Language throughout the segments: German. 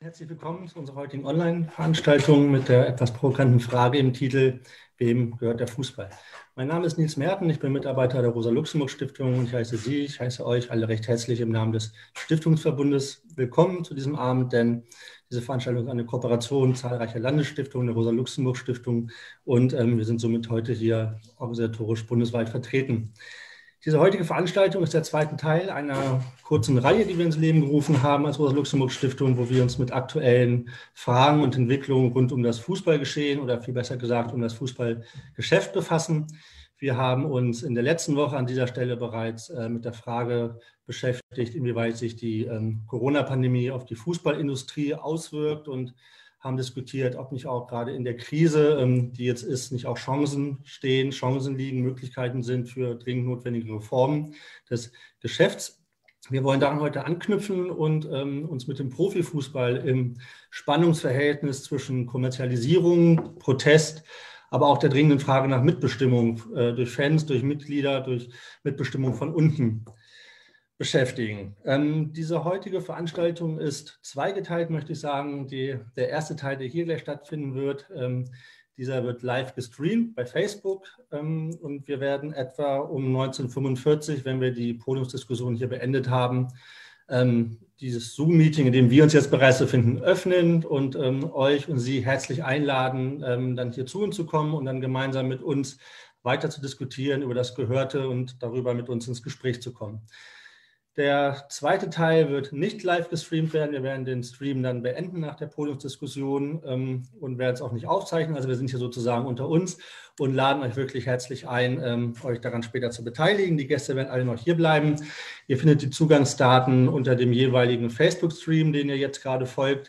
Herzlich willkommen zu unserer heutigen Online-Veranstaltung mit der etwas provokanten Frage im Titel: Wem gehört der Fußball? Mein Name ist Nils Merten, ich bin Mitarbeiter der Rosa-Luxemburg-Stiftung und ich heiße Sie, ich heiße euch alle recht herzlich im Namen des Stiftungsverbundes willkommen zu diesem Abend, denn diese Veranstaltung ist eine Kooperation zahlreicher Landesstiftungen, der Rosa-Luxemburg-Stiftung und wir sind somit heute hier organisatorisch bundesweit vertreten. Diese heutige Veranstaltung ist der zweite Teil einer kurzen Reihe, die wir ins Leben gerufen haben als Rosa-Luxemburg-Stiftung, wo wir uns mit aktuellen Fragen und Entwicklungen rund um das Fußballgeschehen oder viel besser gesagt um das Fußballgeschäft befassen. Wir haben uns in der letzten Woche an dieser Stelle bereits mit der Frage beschäftigt, inwieweit sich die Corona-Pandemie auf die Fußballindustrie auswirkt und haben diskutiert, ob nicht auch gerade in der Krise, die jetzt ist, nicht auch Chancen stehen, Chancen liegen, Möglichkeiten sind für dringend notwendige Reformen des Geschäfts. Wir wollen daran heute anknüpfen und uns mit dem Profifußball im Spannungsverhältnis zwischen Kommerzialisierung, Protest, aber auch der dringenden Frage nach Mitbestimmung durch Fans, durch Mitglieder, durch Mitbestimmung von unten beschäftigen. Diese heutige Veranstaltung ist zweigeteilt, möchte ich sagen. Der erste Teil, der hier gleich stattfinden wird, dieser wird live gestreamt bei Facebook und wir werden etwa um 19:45, wenn wir die Podiumsdiskussion hier beendet haben, dieses Zoom-Meeting, in dem wir uns jetzt bereits befinden, öffnen und euch und Sie herzlich einladen, dann hier zu uns zu kommen und dann gemeinsam mit uns weiter zu diskutieren über das Gehörte und darüber mit uns ins Gespräch zu kommen. Der zweite Teil wird nicht live gestreamt werden. Wir werden den Stream dann beenden nach der Podiumsdiskussion und werden es auch nicht aufzeichnen. Also wir sind hier sozusagen unter uns und laden euch wirklich herzlich ein, euch daran später zu beteiligen. Die Gäste werden alle noch hier bleiben. Ihr findet die Zugangsdaten unter dem jeweiligen Facebook-Stream, den ihr jetzt gerade folgt.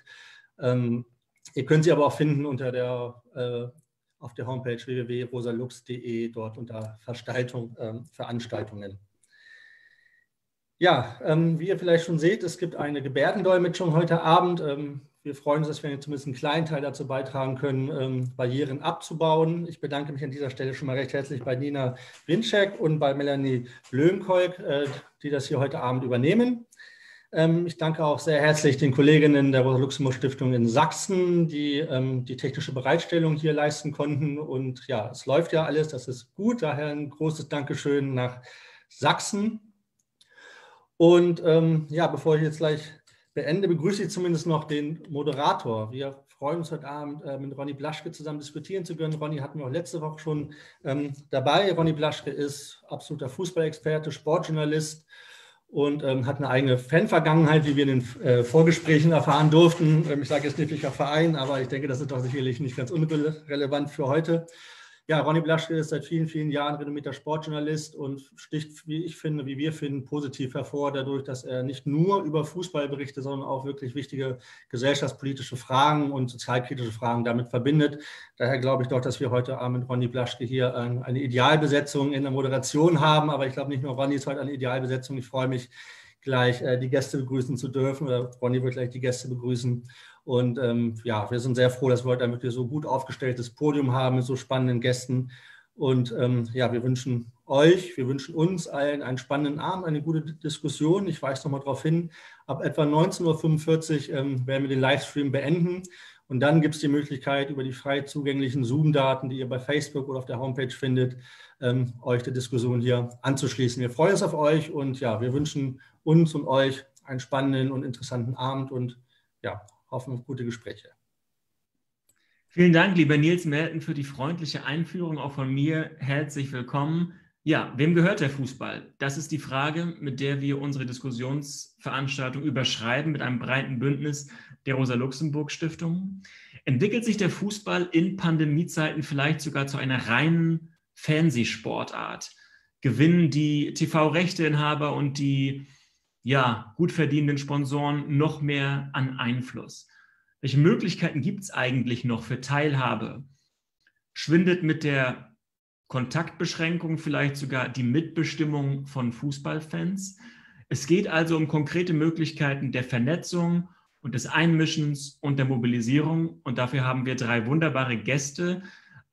Ihr könnt sie aber auch finden unter auf der Homepage www.rosalux.de, dort unter Veranstaltungen. Ja, wie ihr vielleicht schon seht, es gibt eine Gebärdendolmetschung heute Abend. Wir freuen uns, dass wir zumindest einen kleinen Teil dazu beitragen können, Barrieren abzubauen. Ich bedanke mich an dieser Stelle schon mal recht herzlich bei Nina Winczek und bei Melanie Löwenkolk, die das hier heute Abend übernehmen. Ich danke auch sehr herzlich den Kolleginnen der Rosa-Luxemburg-Stiftung in Sachsen, die die technische Bereitstellung hier leisten konnten. Und ja, es läuft ja alles, das ist gut. Daher ein großes Dankeschön nach Sachsen. Und ja, bevor ich jetzt gleich beende, begrüße ich zumindest noch den Moderator. Wir freuen uns heute Abend mit Ronny Blaschke zusammen diskutieren zu können. Ronny hatten wir auch letzte Woche schon dabei. Ronny Blaschke ist absoluter Fußballexperte, Sportjournalist und hat eine eigene Fanvergangenheit, wie wir in den Vorgesprächen erfahren durften. Ich sage jetzt nicht welcher Verein, aber ich denke, das ist doch sicherlich nicht ganz unrelevant für heute. Ja, Ronny Blaschke ist seit vielen, vielen Jahren renommierter Sportjournalist und sticht, wie wir finden, positiv hervor dadurch, dass er nicht nur über Fußball berichtet, sondern auch wirklich wichtige gesellschaftspolitische Fragen und sozialkritische Fragen damit verbindet. Daher glaube ich doch, dass wir heute Abend mit Ronny Blaschke hier eine Idealbesetzung in der Moderation haben. Aber ich glaube, nicht nur Ronny ist heute eine Idealbesetzung. Ich freue mich, gleich die Gäste begrüßen zu dürfen. Oder Ronny wird gleich die Gäste begrüßen. Und ja, wir sind sehr froh, dass wir heute ein wirklich so gut aufgestelltes Podium haben mit so spannenden Gästen. Und ja, wir wünschen uns allen einen spannenden Abend, eine gute Diskussion. Ich weise nochmal darauf hin, ab etwa 19:45 Uhr werden wir den Livestream beenden. Und dann gibt es die Möglichkeit, über die frei zugänglichen Zoom-Daten, die ihr bei Facebook oder auf der Homepage findet, euch der Diskussion hier anzuschließen. Wir freuen uns auf euch und ja, wir wünschen uns und euch einen spannenden und interessanten Abend und ja, hoffen auf gute Gespräche. Vielen Dank, lieber Nils Merten, für die freundliche Einführung. Auch von mir herzlich willkommen. Ja, wem gehört der Fußball? Das ist die Frage, mit der wir unsere Diskussionsveranstaltung überschreiben, mit einem breiten Bündnis der Rosa-Luxemburg-Stiftung. Entwickelt sich der Fußball in Pandemiezeiten vielleicht sogar zu einer reinen Fernsehsportart? Gewinnen die TV-Rechteinhaber und die gut verdienenden Sponsoren noch mehr an Einfluss? Welche Möglichkeiten gibt es eigentlich noch für Teilhabe? Schwindet mit der Kontaktbeschränkung vielleicht sogar die Mitbestimmung von Fußballfans? Es geht also um konkrete Möglichkeiten der Vernetzung und des Einmischens und der Mobilisierung. Und dafür haben wir 3 wunderbare Gäste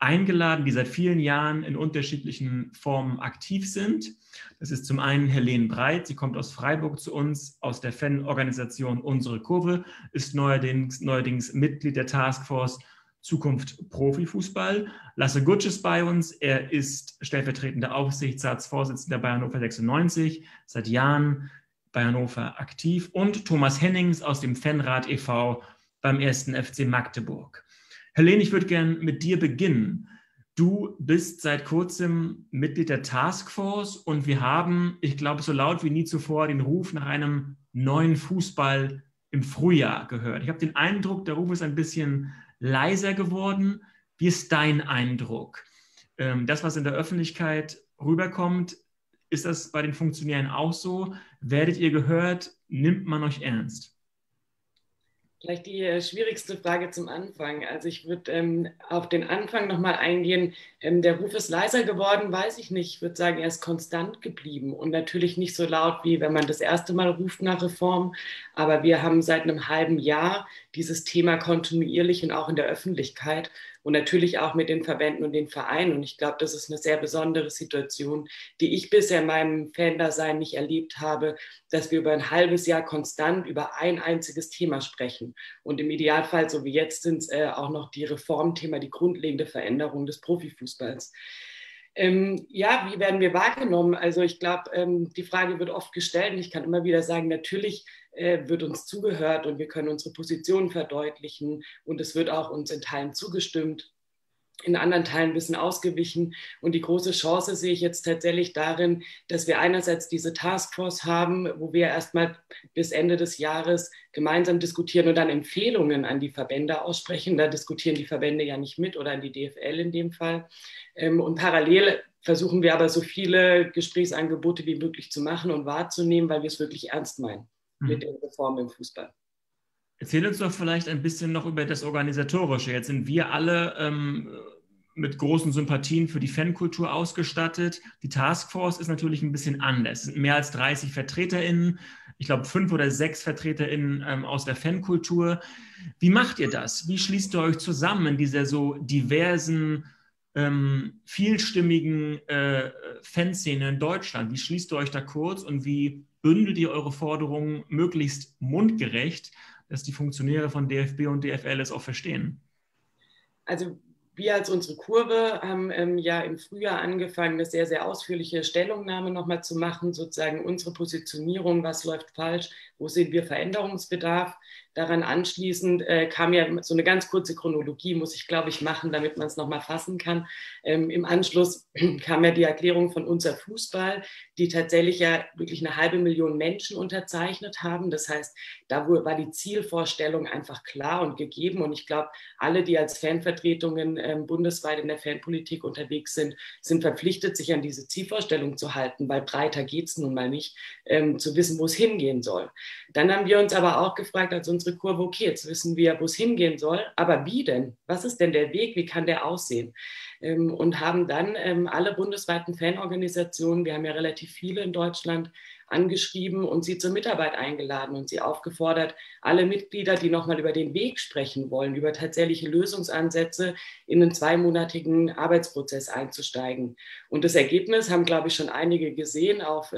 eingeladen, die seit vielen Jahren in unterschiedlichen Formen aktiv sind. Das ist zum einen Helene Breit, sie kommt aus Freiburg zu uns, aus der Fanorganisation Unsere Kurve, ist neuerdings Mitglied der Taskforce Zukunft Profifußball. Lasse Gutsch ist bei uns, er ist stellvertretender Aufsichtsratsvorsitzender bei Hannover 96, seit Jahren bei Hannover aktiv, und Thomas Hennings aus dem Fanrat e.V. beim 1. FC Magdeburg. Helene, ich würde gerne mit dir beginnen. Du bist seit kurzem Mitglied der Taskforce und wir haben, ich glaube, so laut wie nie zuvor den Ruf nach einem neuen Fußball im Frühjahr gehört. Ich habe den Eindruck, der Ruf ist ein bisschen leiser geworden. Wie ist dein Eindruck? Das, was in der Öffentlichkeit rüberkommt, ist das bei den Funktionären auch so? Werdet ihr gehört? Nimmt man euch ernst? Vielleicht die schwierigste Frage zum Anfang. Also ich würde auf den Anfang nochmal eingehen. Der Ruf ist leiser geworden, weiß ich nicht. Ich würde sagen, er ist konstant geblieben und natürlich nicht so laut, wie wenn man das erste Mal ruft nach Reform. Aber wir haben seit einem halben Jahr dieses Thema kontinuierlich und auch in der Öffentlichkeit und natürlich auch mit den Verbänden und den Vereinen. Und ich glaube, das ist eine sehr besondere Situation, die ich bisher in meinem Fan-Dasein nicht erlebt habe, dass wir über ein halbes Jahr konstant über ein einziges Thema sprechen. Und im Idealfall, so wie jetzt, sind es auch noch die Reformthema, die grundlegende Veränderung des Profifußballs. Ja, wie werden wir wahrgenommen? Also ich glaube, die Frage wird oft gestellt und ich kann immer wieder sagen, natürlich wird uns zugehört und wir können unsere Positionen verdeutlichen und es wird auch uns in Teilen zugestimmt, in anderen Teilen ein bisschen ausgewichen. Und die große Chance sehe ich jetzt tatsächlich darin, dass wir einerseits diese Taskforce haben, wo wir erstmal bis Ende des Jahres gemeinsam diskutieren und dann Empfehlungen an die Verbände aussprechen. Da diskutieren die Verbände ja nicht mit oder an die DFL in dem Fall. Und parallel versuchen wir aber so viele Gesprächsangebote wie möglich zu machen und wahrzunehmen, weil wir es wirklich ernst meinen mit den Reformen im Fußball. Erzähl uns doch vielleicht ein bisschen noch über das Organisatorische. Jetzt sind wir alle mit großen Sympathien für die Fankultur ausgestattet. Die Taskforce ist natürlich ein bisschen anders. Es sind mehr als 30 VertreterInnen, ich glaube 5 oder 6 VertreterInnen aus der Fankultur. Wie macht ihr das? Wie schließt ihr euch zusammen in dieser so diversen, vielstimmigen Fanszene in Deutschland? Wie schließt ihr euch da kurz und wie bündelt ihr eure Forderungen möglichst mundgerecht, dass die Funktionäre von DFB und DFL es auch verstehen? Also wir als unsere Kurve haben ja im Frühjahr angefangen, eine sehr, sehr ausführliche Stellungnahme nochmal zu machen, sozusagen unsere Positionierung, was läuft falsch, wo sehen wir Veränderungsbedarf. Daran anschließend kam ja so eine ganz kurze Chronologie, muss ich, glaube ich, machen, damit man es nochmal fassen kann. Im Anschluss kam ja die Erklärung von Unser Fußball, die tatsächlich ja wirklich 500.000 Menschen unterzeichnet haben. Das heißt, da war die Zielvorstellung einfach klar und gegeben. Und ich glaube, alle, die als Fanvertretungen bundesweit in der Fanpolitik unterwegs sind, sind verpflichtet, sich an diese Zielvorstellung zu halten, weil breiter geht es nun mal nicht, zu wissen, wo es hingehen soll. Dann haben wir uns aber auch gefragt, als unsere Kurve, okay, jetzt wissen wir, wo es hingehen soll, aber wie denn? Was ist denn der Weg? Wie kann der aussehen? Und haben dann alle bundesweiten Fanorganisationen, wir haben ja relativ viele in Deutschland, angeschrieben und sie zur Mitarbeit eingeladen und sie aufgefordert, alle Mitglieder, die nochmal über den Weg sprechen wollen, über tatsächliche Lösungsansätze, in einen 2-monatigen Arbeitsprozess einzusteigen. Und das Ergebnis haben, glaube ich, schon einige gesehen. Auf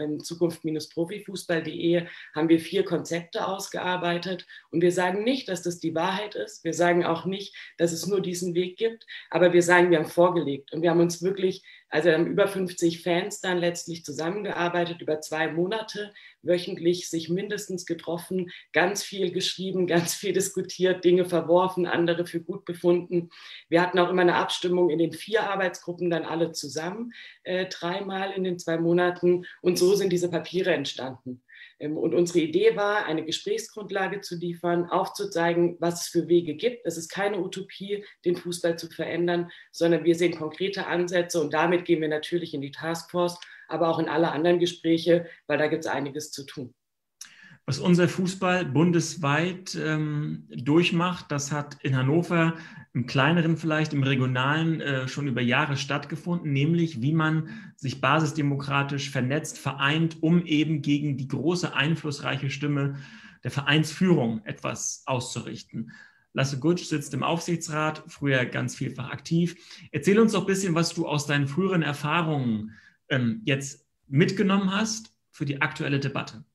zukunft-profifußball.de haben wir 4 Konzepte ausgearbeitet. Und wir sagen nicht, dass das die Wahrheit ist. Wir sagen auch nicht, dass es nur diesen Weg gibt. Aber wir sagen, wir haben vorgelegt. Und wir haben uns wirklich, also haben über 50 Fans dann letztlich zusammengearbeitet, über 2 Monate, wöchentlich sich mindestens getroffen, ganz viel geschrieben, ganz viel diskutiert, Dinge verworfen, andere für gut befunden. Wir hatten auch immer eine Abstimmung in den 4 Arbeitsgruppen, dann alle zusammen, 3-mal in den 2 Monaten. Und so sind diese Papiere entstanden. Und unsere Idee war, eine Gesprächsgrundlage zu liefern, aufzuzeigen, was es für Wege gibt. Es ist keine Utopie, den Fußball zu verändern, sondern wir sehen konkrete Ansätze und damit gehen wir natürlich in die Taskforce, aber auch in alle anderen Gespräche, weil da gibt es einiges zu tun. Was unser Fußball bundesweit durchmacht, das hat in Hannover im kleineren, vielleicht im regionalen schon über Jahre stattgefunden, nämlich wie man sich basisdemokratisch vernetzt, vereint, um eben gegen die große einflussreiche Stimme der Vereinsführung etwas auszurichten. Lasse Gutsch sitzt im Aufsichtsrat, früher ganz vielfach aktiv. Erzähl uns doch ein bisschen, was du aus deinen früheren Erfahrungen jetzt mitgenommen hast für die aktuelle Debatte.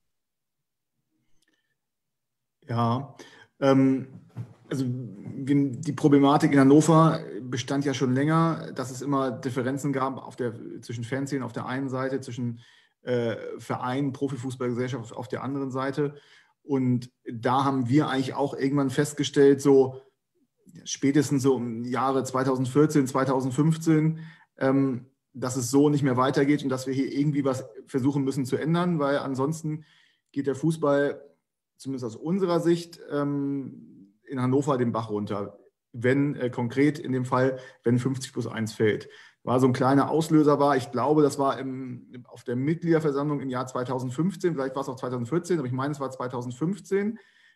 Ja, also die Problematik in Hannover bestand ja schon länger, dass es immer Differenzen gab zwischen Fanszenen auf der einen Seite, zwischen Verein, Profifußballgesellschaft auf der anderen Seite. Und da haben wir eigentlich auch irgendwann festgestellt, so spätestens so im Jahre 2014, 2015, dass es so nicht mehr weitergeht und dass wir hier irgendwie was versuchen müssen zu ändern, weil ansonsten geht der Fußball, zumindest aus unserer Sicht, in Hannover den Bach runter. Wenn konkret in dem Fall, wenn 50+1 fällt. War so ein kleiner Auslöser ich glaube, das war auf der Mitgliederversammlung im Jahr 2015, vielleicht war es auch 2014, aber ich meine, es war 2015.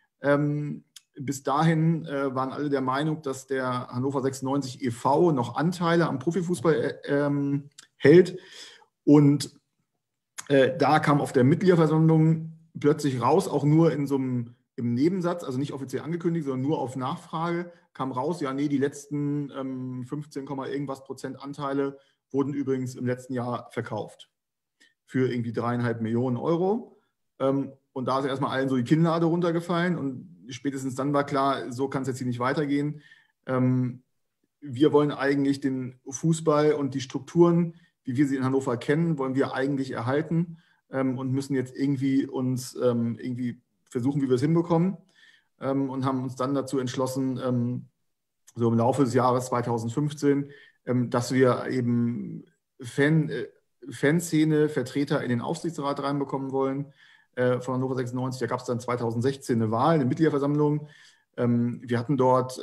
Bis dahin waren alle der Meinung, dass der Hannover 96 e.V. noch Anteile am Profifußball hält. Und da kam auf der Mitgliederversammlung plötzlich raus, auch nur im Nebensatz, also nicht offiziell angekündigt, sondern nur auf Nachfrage, kam raus, ja, nee, die letzten 15, irgendwas Prozent Anteile wurden übrigens im letzten Jahr verkauft für irgendwie 3,5 Millionen Euro. Und da ist erstmal allen so die Kinnlade runtergefallen und spätestens dann war klar, so kann es jetzt hier nicht weitergehen. Wir wollen eigentlich den Fußball und die Strukturen, wie wir sie in Hannover kennen, wollen wir eigentlich erhalten und müssen jetzt irgendwie uns irgendwie versuchen, wie wir es hinbekommen, und haben uns dann dazu entschlossen, so im Laufe des Jahres 2015, dass wir eben Fanszene, Vertreter in den Aufsichtsrat reinbekommen wollen von Hannover 96. Da gab es dann 2016 eine Wahl, eine Mitgliederversammlung. Wir hatten dort,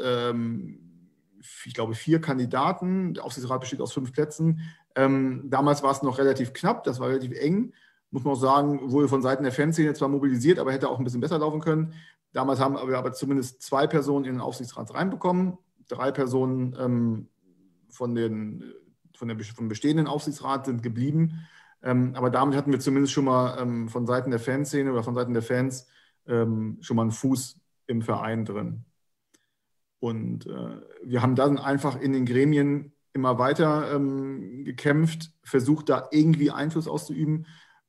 ich glaube, 4 Kandidaten. Der Aufsichtsrat besteht aus 5 Plätzen. Damals war es noch relativ knapp, das war relativ eng. Muss man auch sagen, wurde von Seiten der Fanszene zwar mobilisiert, aber hätte auch ein bisschen besser laufen können. Damals haben wir aber zumindest 2 Personen in den Aufsichtsrat reinbekommen, 3 Personen vom bestehenden Aufsichtsrat sind geblieben. Aber damit hatten wir zumindest schon mal von Seiten der Fanszene oder von Seiten der Fans schon mal einen Fuß im Verein drin. Und wir haben dann einfach in den Gremien immer weiter gekämpft, versucht da irgendwie Einfluss auszuüben,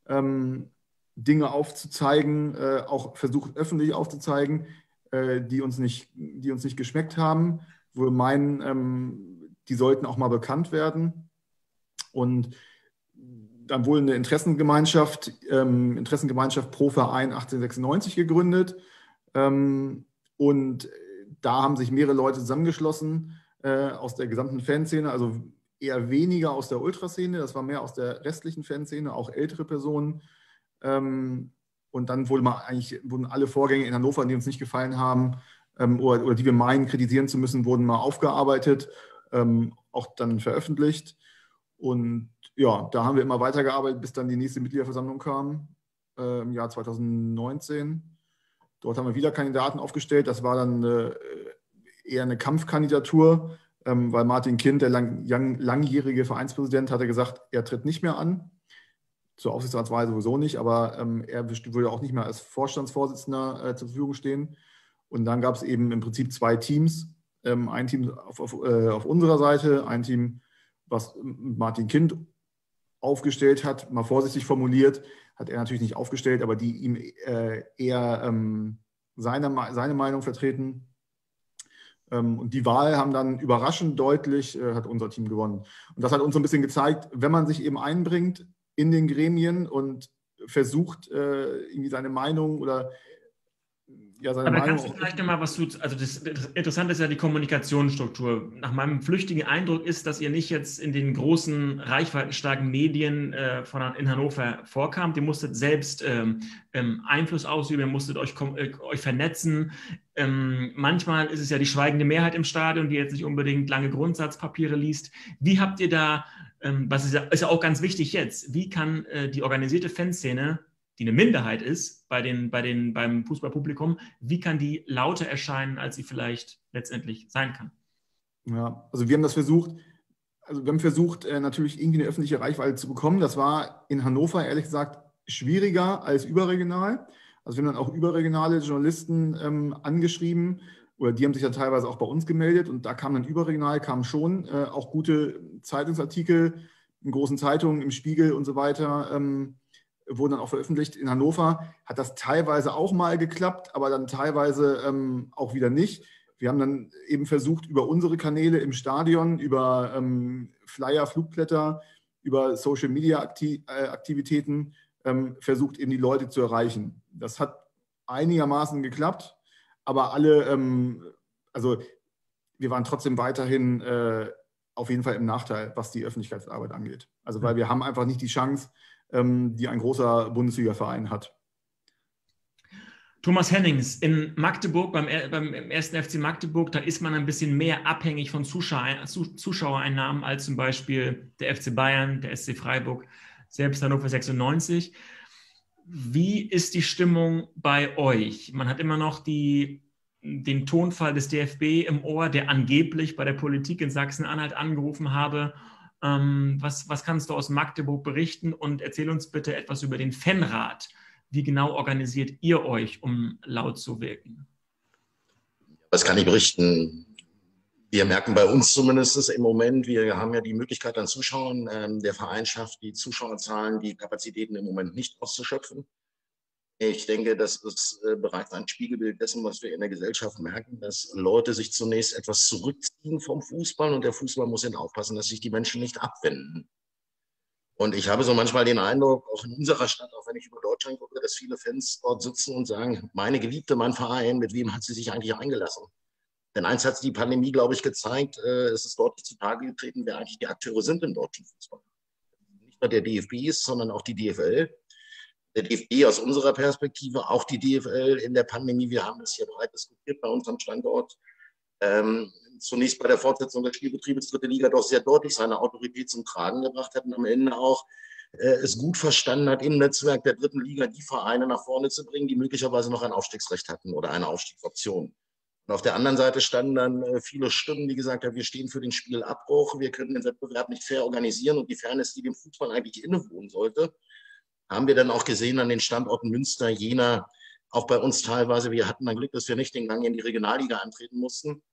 Dinge aufzuzeigen, auch versucht öffentlich aufzuzeigen, die uns nicht geschmeckt haben, wo wir meinen, die sollten auch mal bekannt werden. Und dann wurde eine Interessengemeinschaft pro Verein 1896 gegründet. Und da haben sich mehrere Leute zusammengeschlossen aus der gesamten Fanszene, also eher weniger aus der Ultraszene, das war mehr aus der restlichen Fanszene, auch ältere Personen. Und dann wurden alle Vorgänge in Hannover, die uns nicht gefallen haben oder die wir meinen, kritisieren zu müssen, wurden mal aufgearbeitet, auch dann veröffentlicht. Und ja, da haben wir immer weitergearbeitet, bis dann die nächste Mitgliederversammlung kam, im Jahr 2019. Dort haben wir wieder Kandidaten aufgestellt. Das war dann eher eine Kampfkandidatur, weil Martin Kind, der langjährige Vereinspräsident, hatte gesagt, er tritt nicht mehr an. Zur Aufsichtsratswahl sowieso nicht, aber er würde auch nicht mehr als Vorstandsvorsitzender zur Verfügung stehen. Und dann gab es eben im Prinzip 2 Teams. Ein Team auf unserer Seite, ein Team, was Martin Kind aufgestellt hat, mal vorsichtig formuliert, hat er natürlich nicht aufgestellt, aber die ihm eher seine Meinung vertreten. Und die Wahl haben dann überraschend deutlich, hat unser Team gewonnen. Und das hat uns so ein bisschen gezeigt, wenn man sich eben einbringt in den Gremien und versucht, irgendwie seine Meinung oder seine Aber Meinung. kannst du vielleicht nochmal also das Interessante ist ja die Kommunikationsstruktur. Nach meinem flüchtigen Eindruck ist, dass ihr nicht jetzt in den großen, reichweitenstarken Medien in Hannover vorkamt. Ihr musstet selbst Einfluss ausüben, ihr musstet euch vernetzen. Manchmal ist es ja die schweigende Mehrheit im Stadion, die jetzt nicht unbedingt lange Grundsatzpapiere liest. Wie habt ihr da, ist ja auch ganz wichtig jetzt, wie kann die organisierte Fanszene, die eine Minderheit ist beim Fußballpublikum, wie kann die lauter erscheinen, als sie vielleicht letztendlich sein kann? Ja, also wir haben das versucht, natürlich irgendwie eine öffentliche Reichweite zu bekommen. Das war in Hannover, ehrlich gesagt, schwieriger als überregional. Also wir haben dann auch überregionale Journalisten angeschrieben oder die haben sich ja teilweise auch bei uns gemeldet und da kam dann überregional, kamen schon auch gute Zeitungsartikel in großen Zeitungen, im Spiegel und so weiter, wurden dann auch veröffentlicht. In Hannover hat das teilweise auch mal geklappt, aber dann teilweise auch wieder nicht. Wir haben dann eben versucht, über unsere Kanäle im Stadion, über Flyer, Flugblätter, über Social-Media-Aktivitäten versucht, eben die Leute zu erreichen. Das hat einigermaßen geklappt, aber also wir waren trotzdem weiterhin auf jeden Fall im Nachteil, was die Öffentlichkeitsarbeit angeht. Also weil wir haben einfach nicht die Chance, die ein großer Bundesliga-Verein hat. Thomas Hennings, in Magdeburg, beim 1. FC Magdeburg, da ist man ein bisschen mehr abhängig von Zuschauereinnahmen als zum Beispiel der FC Bayern, der SC Freiburg, selbst Hannover 96. Wie ist die Stimmung bei euch? Man hat immer noch den Tonfall des DFB im Ohr, der angeblich bei der Politik in Sachsen-Anhalt angerufen habe. Was kannst du aus Magdeburg berichten? Und erzähl uns bitte etwas über den Fanrat. Wie genau organisiert ihr euch, um laut zu wirken? Was kann ich berichten? Wir merken bei uns zumindest im Moment, wir haben ja die Möglichkeit an Zuschauern, der Verein schafft die Zuschauerzahlen, die Kapazitäten im Moment nicht auszuschöpfen. Ich denke, das ist bereits ein Spiegelbild dessen, was wir in der Gesellschaft merken, dass Leute sich zunächst etwas zurückziehen vom Fußball und der Fußball muss dann aufpassen, dass sich die Menschen nicht abwenden. Und ich habe so manchmal den Eindruck, auch in unserer Stadt, auch wenn ich über Deutschland gucke, dass viele Fans dort sitzen und sagen, meine Geliebte, mein Verein, mit wem hat sie sich eigentlich eingelassen? Denn eins hat die Pandemie, glaube ich, gezeigt, es ist deutlich zutage getreten, wer eigentlich die Akteure sind im deutschen Fußball. Nicht nur der DFB ist, sondern auch die DFL. Der DFB aus unserer Perspektive, auch die DFL in der Pandemie. Wir haben das hier breit diskutiert bei unserem Standort. Zunächst bei der Fortsetzung des Spielbetriebes dritte Liga doch sehr deutlich seine Autorität zum Tragen gebracht hat und am Ende auch es gut verstanden hat, im Netzwerk der dritten Liga die Vereine nach vorne zu bringen, die möglicherweise noch ein Aufstiegsrecht hatten oder eine Aufstiegsoption. Und auf der anderen Seite standen dann viele Stimmen, die gesagt haben, wir stehen für den Spielabbruch, wir können den Wettbewerb nicht fair organisieren und die Fairness, die dem Fußball eigentlich innewohnen sollte, haben wir dann auch gesehen an den Standorten Münster, Jena, auch bei uns teilweise. Wir hatten dann Glück, dass wir nicht den Gang in die Regionalliga antreten mussten.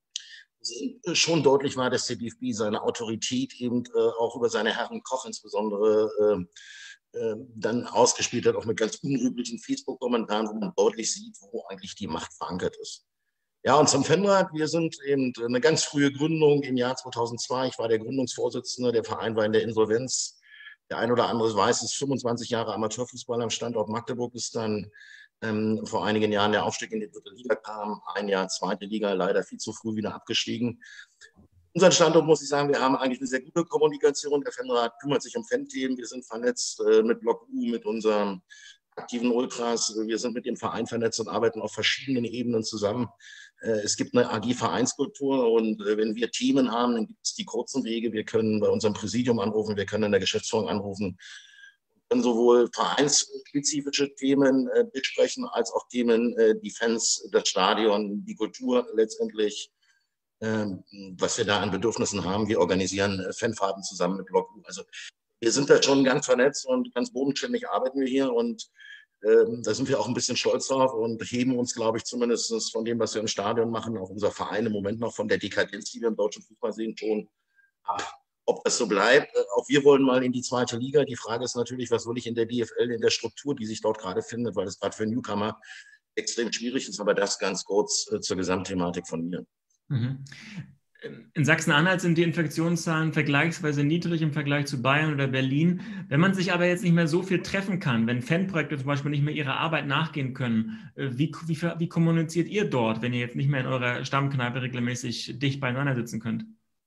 Schon deutlich war, dass der DFB seine Autorität eben auch über seine Herren Koch insbesondere dann ausgespielt hat, auch mit ganz unüblichen Facebook-Kommentaren, wo man deutlich sieht, wo eigentlich die Macht verankert ist. Ja, und zum Fanrat, wir sind eben eine ganz frühe Gründung im Jahr 2002. Ich war der Gründungsvorsitzende, der Verein war in der Insolvenz. Der ein oder andere weiß, es ist 25 Jahre Amateurfußball am Standort Magdeburg, ist dann vor einigen Jahren der Aufstieg in die dritte Liga kam, ein Jahr zweite Liga, leider viel zu früh wieder abgestiegen. Unseren Standort, muss ich sagen, wir haben eigentlich eine sehr gute Kommunikation. Der Fanrat kümmert sich um Fan-Themen. Wir sind vernetzt mit Block U, mit unseren aktiven Ultras. Wir sind mit dem Verein vernetzt und arbeiten auf verschiedenen Ebenen zusammen. Es gibt eine AG-Vereinskultur und wenn wir Themen haben, dann gibt es die kurzen Wege. Wir können bei unserem Präsidium anrufen, wir können in der Geschäftsführung anrufen, wir können sowohl vereinsspezifische Themen besprechen, als auch Themen, die Fans, das Stadion, die Kultur letztendlich, was wir da an Bedürfnissen haben. Wir organisieren Fanfahrten zusammen mit Block U. Also wir sind da schon ganz vernetzt und ganz bodenständig arbeiten wir hier und da sind wir auch ein bisschen stolz drauf und heben uns, glaube ich, zumindest von dem, was wir im Stadion machen, auch unser Verein im Moment noch von der Dekadenz, die wir im deutschen Fußball sehen, schon ab. Ob das so bleibt, auch wir wollen mal in die zweite Liga. Die Frage ist natürlich, was will ich in der DFL, in der Struktur, die sich dort gerade findet, weil es gerade für Newcomer extrem schwierig ist, aber das ganz kurz zur Gesamtthematik von mir. Mhm. In Sachsen-Anhalt sind die Infektionszahlen vergleichsweise niedrig im Vergleich zu Bayern oder Berlin. Wenn man sich aber jetzt nicht mehr so viel treffen kann, wenn Fanprojekte zum Beispiel nicht mehr ihrer Arbeit nachgehen können, wie kommuniziert ihr dort, wenn ihr jetzt nicht mehr in eurer Stammkneipe regelmäßig dicht beieinander sitzen könnt?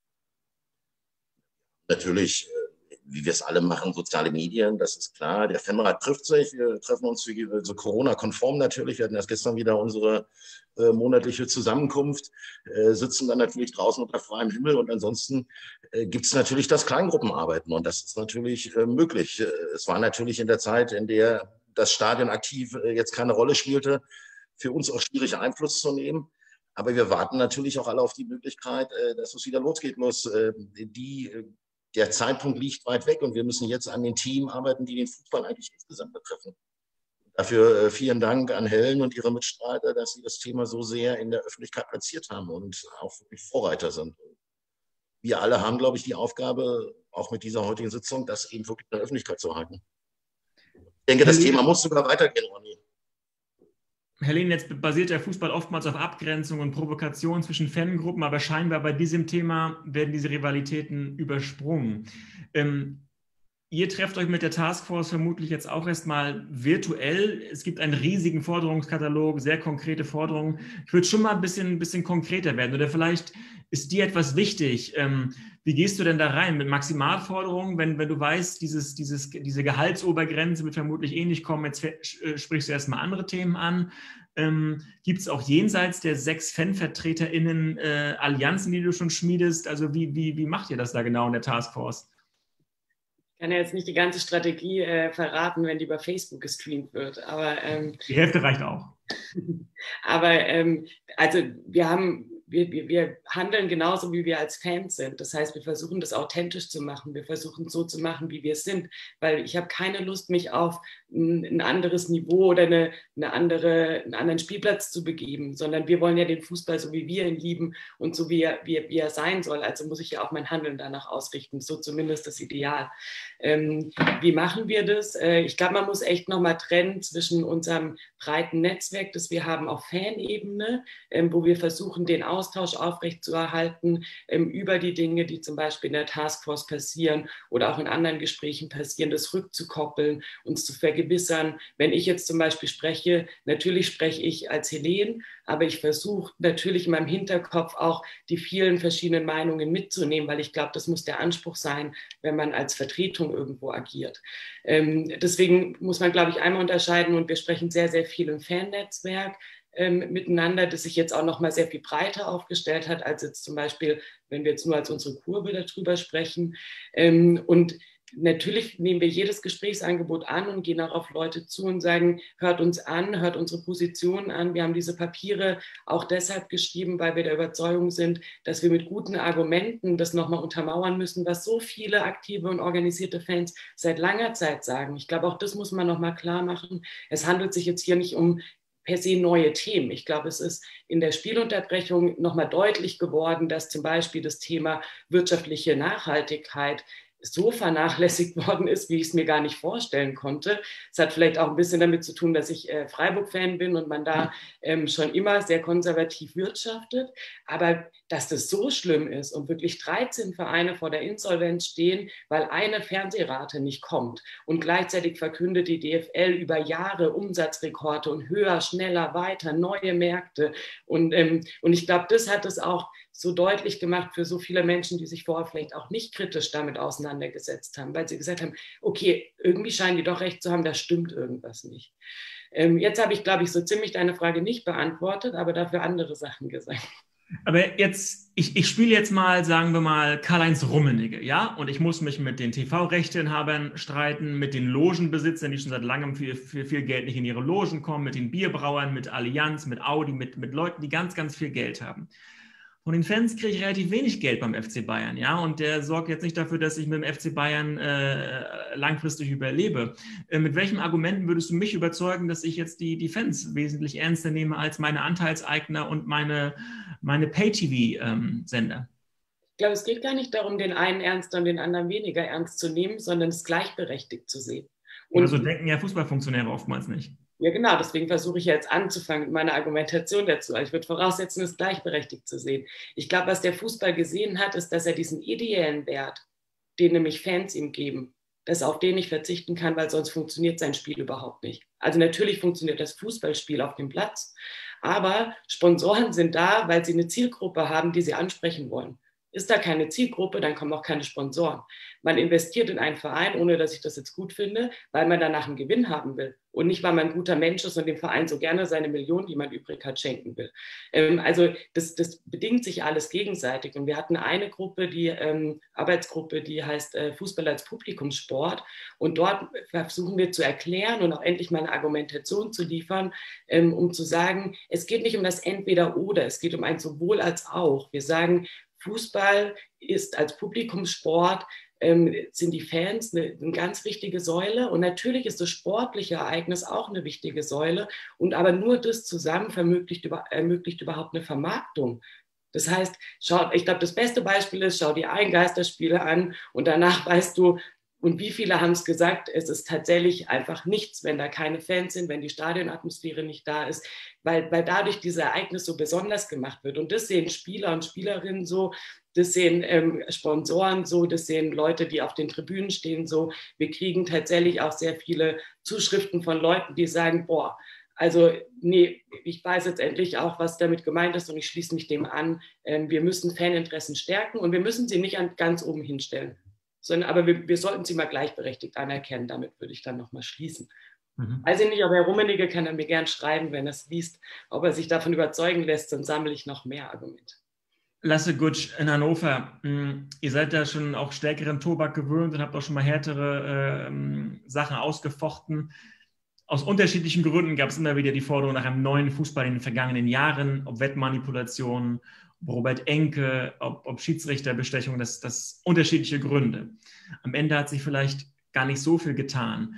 Natürlich, wie wir es alle machen, soziale Medien, das ist klar. Der Fanrat trifft sich, wir treffen uns so Corona-konform natürlich. Wir hatten erst gestern wieder unsere monatliche Zusammenkunft, sitzen dann natürlich draußen unter freiem Himmel und ansonsten gibt es natürlich das Kleingruppenarbeiten und das ist natürlich möglich. Es war natürlich in der Zeit, in der das Stadion aktiv jetzt keine Rolle spielte, für uns auch schwierig Einfluss zu nehmen. Aber wir warten natürlich auch alle auf die Möglichkeit, dass es wieder losgeht. Der Zeitpunkt liegt weit weg und wir müssen jetzt an den Themen arbeiten, die den Fußball eigentlich insgesamt betreffen. Dafür vielen Dank an Helen und ihre Mitstreiter, dass sie das Thema so sehr in der Öffentlichkeit platziert haben und auch wirklich Vorreiter sind. Wir alle haben, glaube ich, die Aufgabe, auch mit dieser heutigen Sitzung, das eben wirklich in der Öffentlichkeit zu halten. Ich denke, das Thema muss sogar weitergehen, Ronny. Helene, jetzt basiert der Fußball oftmals auf Abgrenzung und Provokation zwischen Fangruppen, aber scheinbar bei diesem Thema werden diese Rivalitäten übersprungen. Ihr trefft euch mit der Taskforce vermutlich jetzt auch erstmal virtuell. Es gibt einen riesigen Forderungskatalog, sehr konkrete Forderungen. Ich würde schon mal ein bisschen konkreter werden. Oder vielleicht ist dir etwas wichtig. Wie gehst du denn da rein mit Maximalforderungen, wenn du weißt, diese Gehaltsobergrenze wird vermutlich eh nicht kommen, jetzt sprichst du erstmal andere Themen an. Gibt es auch jenseits der 6 FanvertreterInnen Allianzen, die du schon schmiedest? Also wie macht ihr das da genau in der Taskforce? Ich kann ja jetzt nicht die ganze Strategie verraten, wenn die über Facebook gestreamt wird. Aber die Hälfte reicht auch. Aber also wir handeln genauso, wie wir als Fans sind. Das heißt, wir versuchen das authentisch zu machen. Wir versuchen es so zu machen, wie wir es sind. Weil ich habe keine Lust, mich auf ein anderes Niveau oder einen anderen Spielplatz zu begeben, sondern wir wollen ja den Fußball so, wie wir ihn lieben und so, wie er sein soll. Also muss ich ja auch mein Handeln danach ausrichten. So zumindest das Ideal. Wie machen wir das? Ich glaube, man muss echt nochmal trennen zwischen unserem breiten Netzwerk, das wir haben auf Fanebene, wo wir versuchen, den Austausch aufrechtzuerhalten über die Dinge, die zum Beispiel in der Taskforce passieren oder auch in anderen Gesprächen passieren, das rückzukoppeln, uns zu vergewissern. Wenn ich jetzt zum Beispiel spreche, natürlich spreche ich als Helene, aber ich versuche natürlich in meinem Hinterkopf auch die vielen verschiedenen Meinungen mitzunehmen, weil ich glaube, das muss der Anspruch sein, wenn man als Vertretung irgendwo agiert. Deswegen muss man, glaube ich, einmal unterscheiden und wir sprechen sehr, sehr viel im Fannetzwerk miteinander, das sich jetzt auch noch mal sehr viel breiter aufgestellt hat, als jetzt zum Beispiel, wenn wir jetzt nur als unsere Kurve darüber sprechen. Und natürlich nehmen wir jedes Gesprächsangebot an und gehen auch auf Leute zu und sagen, hört uns an, hört unsere Positionen an. Wir haben diese Papiere auch deshalb geschrieben, weil wir der Überzeugung sind, dass wir mit guten Argumenten das nochmal untermauern müssen, was so viele aktive und organisierte Fans seit langer Zeit sagen. Ich glaube, auch das muss man nochmal klar machen. Es handelt sich jetzt hier nicht um per se neue Themen. Ich glaube, es ist in der Spielunterbrechung nochmal deutlich geworden, dass zum Beispiel das Thema wirtschaftliche Nachhaltigkeit so vernachlässigt worden ist, wie ich es mir gar nicht vorstellen konnte. Es hat vielleicht auch ein bisschen damit zu tun, dass ich Freiburg-Fan bin und man da schon immer sehr konservativ wirtschaftet. Aber dass das so schlimm ist und wirklich 13 Vereine vor der Insolvenz stehen, weil eine Fernsehrate nicht kommt und gleichzeitig verkündet die DFL über Jahre Umsatzrekorde und höher, schneller, weiter, neue Märkte. Und ich glaube, das hat es auch so deutlich gemacht für so viele Menschen, die sich vorher vielleicht auch nicht kritisch damit auseinandergesetzt haben, weil sie gesagt haben, okay, irgendwie scheinen die doch recht zu haben, da stimmt irgendwas nicht. Jetzt habe ich, glaube ich, so ziemlich deine Frage nicht beantwortet, aber dafür andere Sachen gesagt. Aber jetzt, ich spiele jetzt mal, sagen wir mal, Karl-Heinz Rummenigge, ja? Und ich muss mich mit den TV-Rechteinhabern streiten, mit den Logenbesitzern, die schon seit langem für viel Geld nicht in ihre Logen kommen, mit den Bierbrauern, mit Allianz, mit Audi, mit Leuten, die ganz, ganz viel Geld haben. Von den Fans kriege ich relativ wenig Geld beim FC Bayern, ja, und der sorgt jetzt nicht dafür, dass ich mit dem FC Bayern langfristig überlebe. Mit welchen Argumenten würdest du mich überzeugen, dass ich jetzt die Fans wesentlich ernster nehme als meine Anteilseigner und meine Pay-TV-Sender? Ich glaube, es geht gar nicht darum, den einen ernster und den anderen weniger ernst zu nehmen, sondern es gleichberechtigt zu sehen. Und so denken ja Fußballfunktionäre oftmals nicht. Ja, genau. Deswegen versuche ich jetzt anzufangen mit meiner Argumentation dazu. Ich würde voraussetzen, es gleichberechtigt zu sehen. Ich glaube, was der Fußball gesehen hat, ist, dass er diesen ideellen Wert, den nämlich Fans ihm geben, dass auf den nicht verzichten kann, weil sonst funktioniert sein Spiel überhaupt nicht. Also natürlich funktioniert das Fußballspiel auf dem Platz, aber Sponsoren sind da, weil sie eine Zielgruppe haben, die sie ansprechen wollen. Ist da keine Zielgruppe, dann kommen auch keine Sponsoren. Man investiert in einen Verein, ohne dass ich das jetzt gut finde, weil man danach einen Gewinn haben will. Und nicht, weil man ein guter Mensch ist und dem Verein so gerne seine Millionen, die man übrig hat, schenken will. Also das bedingt sich alles gegenseitig. Und wir hatten eine Gruppe, die Arbeitsgruppe, die heißt Fußball als Publikumssport. Und dort versuchen wir zu erklären und auch endlich mal eine Argumentation zu liefern, um zu sagen, es geht nicht um das Entweder-Oder, es geht um ein Sowohl als auch. Wir sagen, Fußball ist als Publikumssport sind die Fans eine ganz wichtige Säule. Und natürlich ist das sportliche Ereignis auch eine wichtige Säule. Und aber nur das zusammen ermöglicht überhaupt eine Vermarktung. Das heißt, ich glaube, das beste Beispiel ist, schau dir ein Geisterspiele an und danach weißt du, und wie viele haben es gesagt, es ist tatsächlich einfach nichts, wenn da keine Fans sind, wenn die Stadionatmosphäre nicht da ist, weil dadurch dieses Ereignis so besonders gemacht wird. Und das sehen Spieler und Spielerinnen so, das sehen Sponsoren so, das sehen Leute, die auf den Tribünen stehen so. Wir kriegen tatsächlich auch sehr viele Zuschriften von Leuten, die sagen, boah, also nee, ich weiß jetzt endlich auch, was damit gemeint ist und ich schließe mich dem an. Wir müssen Faninteressen stärken und wir müssen sie nicht ganz oben hinstellen. Aber wir sollten sie mal gleichberechtigt anerkennen. Damit würde ich dann nochmal schließen. Weiß ich nicht, aber Herr Rummenigge kann er mir gern schreiben, wenn er es liest, ob er sich davon überzeugen lässt, dann sammle ich noch mehr Argumente. Lasse Gutsch in Hannover, ihr seid da schon auch stärkeren Tobak gewöhnt und habt auch schon mal härtere Sachen ausgefochten. Aus unterschiedlichen Gründen gab es immer wieder die Forderung nach einem neuen Fußball in den vergangenen Jahren, ob Wettmanipulationen, ob Robert Enke, ob Schiedsrichterbestechung, das unterschiedliche Gründe. Am Ende hat sich vielleicht gar nicht so viel getan.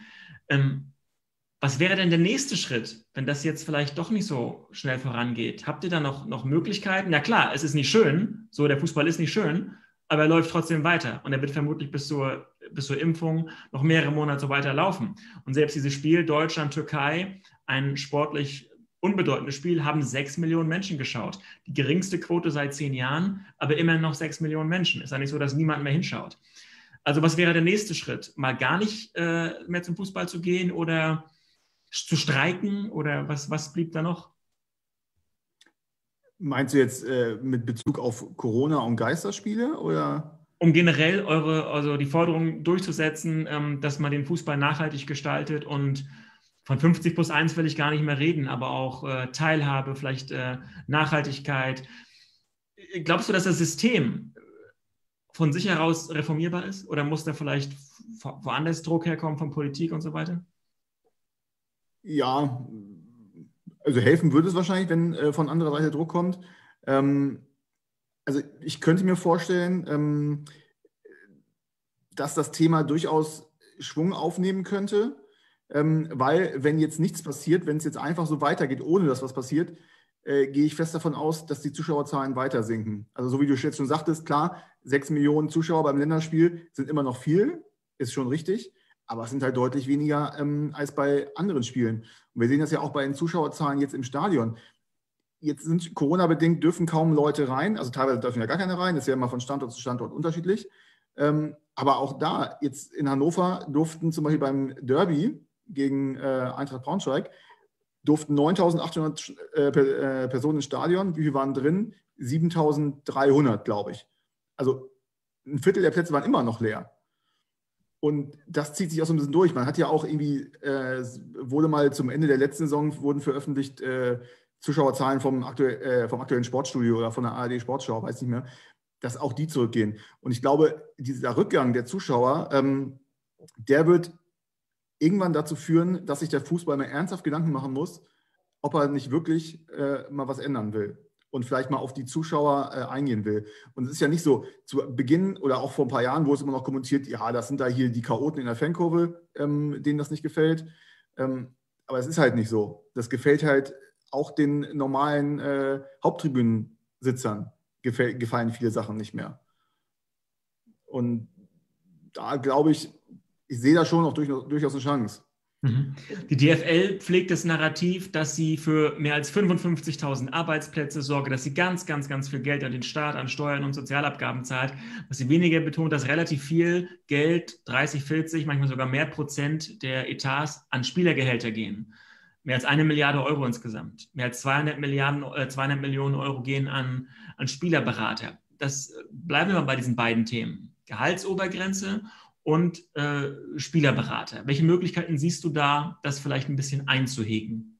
Was wäre denn der nächste Schritt, wenn das jetzt vielleicht doch nicht so schnell vorangeht? Habt ihr da noch Möglichkeiten? Na klar, es ist nicht schön, so der Fußball ist nicht schön, aber er läuft trotzdem weiter und er wird vermutlich bis zur Impfung noch mehrere Monate so weiter laufen. Und selbst dieses Spiel Deutschland-Türkei, ein sportlich unbedeutendes Spiel, haben 6 Millionen Menschen geschaut. Die geringste Quote seit 10 Jahren, aber immerhin noch 6 Millionen Menschen. Ist ja nicht so, dass niemand mehr hinschaut. Also was wäre der nächste Schritt? Mal gar nicht mehr zum Fußball zu gehen oder zu streiken oder was blieb da noch? Meinst du jetzt mit Bezug auf Corona und Geisterspiele oder? Um generell also die Forderung durchzusetzen, dass man den Fußball nachhaltig gestaltet und von 50+1 will ich gar nicht mehr reden, aber auch Teilhabe, vielleicht Nachhaltigkeit. Glaubst du, dass das System von sich heraus reformierbar ist oder muss da vielleicht woanders Druck herkommen von Politik und so weiter? Ja, also helfen würde es wahrscheinlich, wenn von anderer Seite Druck kommt. Also ich könnte mir vorstellen, dass das Thema durchaus Schwung aufnehmen könnte, weil wenn jetzt nichts passiert, wenn es jetzt einfach so weitergeht, ohne dass was passiert, gehe ich fest davon aus, dass die Zuschauerzahlen weiter sinken. Also so wie du jetzt schon sagtest, klar, 6 Millionen Zuschauer beim Länderspiel sind immer noch viel, ist schon richtig, aber es sind halt deutlich weniger als bei anderen Spielen. Und wir sehen das ja auch bei den Zuschauerzahlen jetzt im Stadion. Jetzt sind Corona-bedingt, dürfen kaum Leute rein, also teilweise dürfen ja gar keine rein, das ist ja immer von Standort zu Standort unterschiedlich. Aber auch da, jetzt in Hannover durften zum Beispiel beim Derby gegen Eintracht Braunschweig, durften 9.800 Personen ins Stadion. Wie viele waren drin? 7.300, glaube ich. Also ein Viertel der Plätze waren immer noch leer. Und das zieht sich auch so ein bisschen durch. Man hat ja auch irgendwie, wurde mal zum Ende der letzten Saison, wurden veröffentlicht Zuschauerzahlen vom aktuellen Sportstudio oder von der ARD Sportschau, weiß nicht mehr, dass auch die zurückgehen. Und ich glaube, dieser Rückgang der Zuschauer, der wird irgendwann dazu führen, dass sich der Fußball mal ernsthaft Gedanken machen muss, ob er nicht wirklich mal was ändern will und vielleicht mal auf die Zuschauer eingehen will. Und es ist ja nicht so, zu Beginn oder auch vor ein paar Jahren, wo es immer noch kommentiert, ja, das sind da hier die Chaoten in der Fankurve, denen das nicht gefällt. Aber es ist halt nicht so. Das gefällt halt auch den normalen Haupttribünensitzern, gefallen viele Sachen nicht mehr. Und da glaube ich sehe da schon auch durchaus eine Chance. Die DFL pflegt das Narrativ, dass sie für mehr als 55.000 Arbeitsplätze sorge, dass sie ganz, ganz, ganz viel Geld an den Staat, an Steuern und Sozialabgaben zahlt. Was sie weniger betont, dass relativ viel Geld, 30, 40, manchmal sogar mehr Prozent der Etats an Spielergehälter gehen. Mehr als 1 Milliarde Euro insgesamt. Mehr als 200 Millionen Euro gehen an Spielerberater. Bleiben wir mal bei diesen beiden Themen. Gehaltsobergrenze und Spielerberater. Welche Möglichkeiten siehst du da, das vielleicht ein bisschen einzuhegen?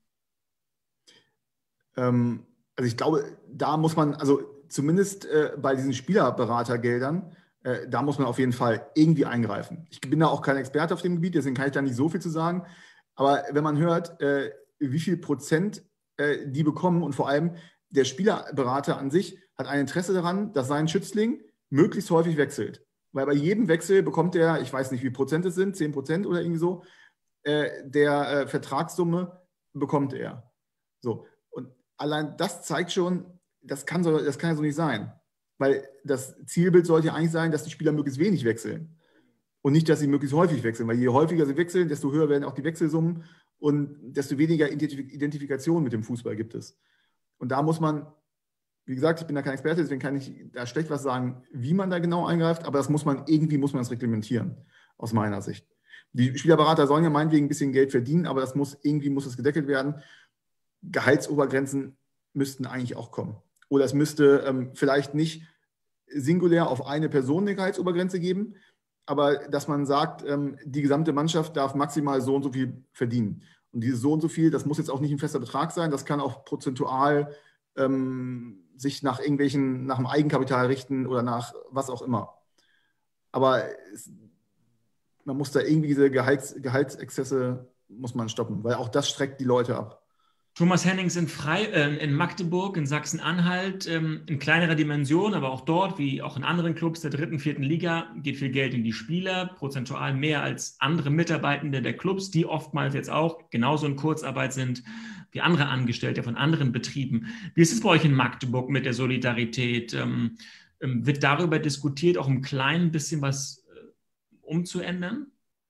Also ich glaube, da muss man, also zumindest bei diesen Spielerberatergeldern, da muss man auf jeden Fall irgendwie eingreifen. Ich bin da auch kein Experte auf dem Gebiet, deswegen kann ich da nicht so viel zu sagen. Aber wenn man hört, wie viel Prozent die bekommen und vor allem der Spielerberater an sich hat ein Interesse daran, dass sein Schützling möglichst häufig wechselt. Weil bei jedem Wechsel bekommt er, ich weiß nicht, wie Prozent es sind, 10% oder irgendwie so, der Vertragssumme bekommt er. So. Und allein das zeigt schon, das kann ja so nicht sein. Weil das Zielbild sollte ja eigentlich sein, dass die Spieler möglichst wenig wechseln. Und nicht, dass sie möglichst häufig wechseln. Weil je häufiger sie wechseln, desto höher werden auch die Wechselsummen und desto weniger Identifikation mit dem Fußball gibt es. Und da muss man, wie gesagt, ich bin da kein Experte, deswegen kann ich da schlecht was sagen, wie man da genau eingreift, aber irgendwie muss man es reglementieren, aus meiner Sicht. Die Spielerberater sollen ja meinetwegen ein bisschen Geld verdienen, aber irgendwie muss es gedeckelt werden. Gehaltsobergrenzen müssten eigentlich auch kommen. Oder es müsste vielleicht nicht singulär auf eine Person eine Gehaltsobergrenze geben, aber dass man sagt, die gesamte Mannschaft darf maximal so und so viel verdienen. Und dieses so und so viel, das muss jetzt auch nicht ein fester Betrag sein, das kann auch prozentual sich nach dem Eigenkapital richten oder nach was auch immer. Aber man muss da irgendwie diese Gehaltsexzesse muss man stoppen, weil auch das schreckt die Leute ab. Thomas Hennings in Magdeburg, in Sachsen-Anhalt, in kleinerer Dimension, aber auch dort, wie auch in anderen Clubs der 3., 4. Liga, geht viel Geld in die Spieler, prozentual mehr als andere Mitarbeitende der Clubs, die oftmals jetzt auch genauso in Kurzarbeit sind wie andere Angestellte von anderen Betrieben. Wie ist es bei euch in Magdeburg mit der Solidarität? Wird darüber diskutiert, auch ein klein bisschen was umzuändern?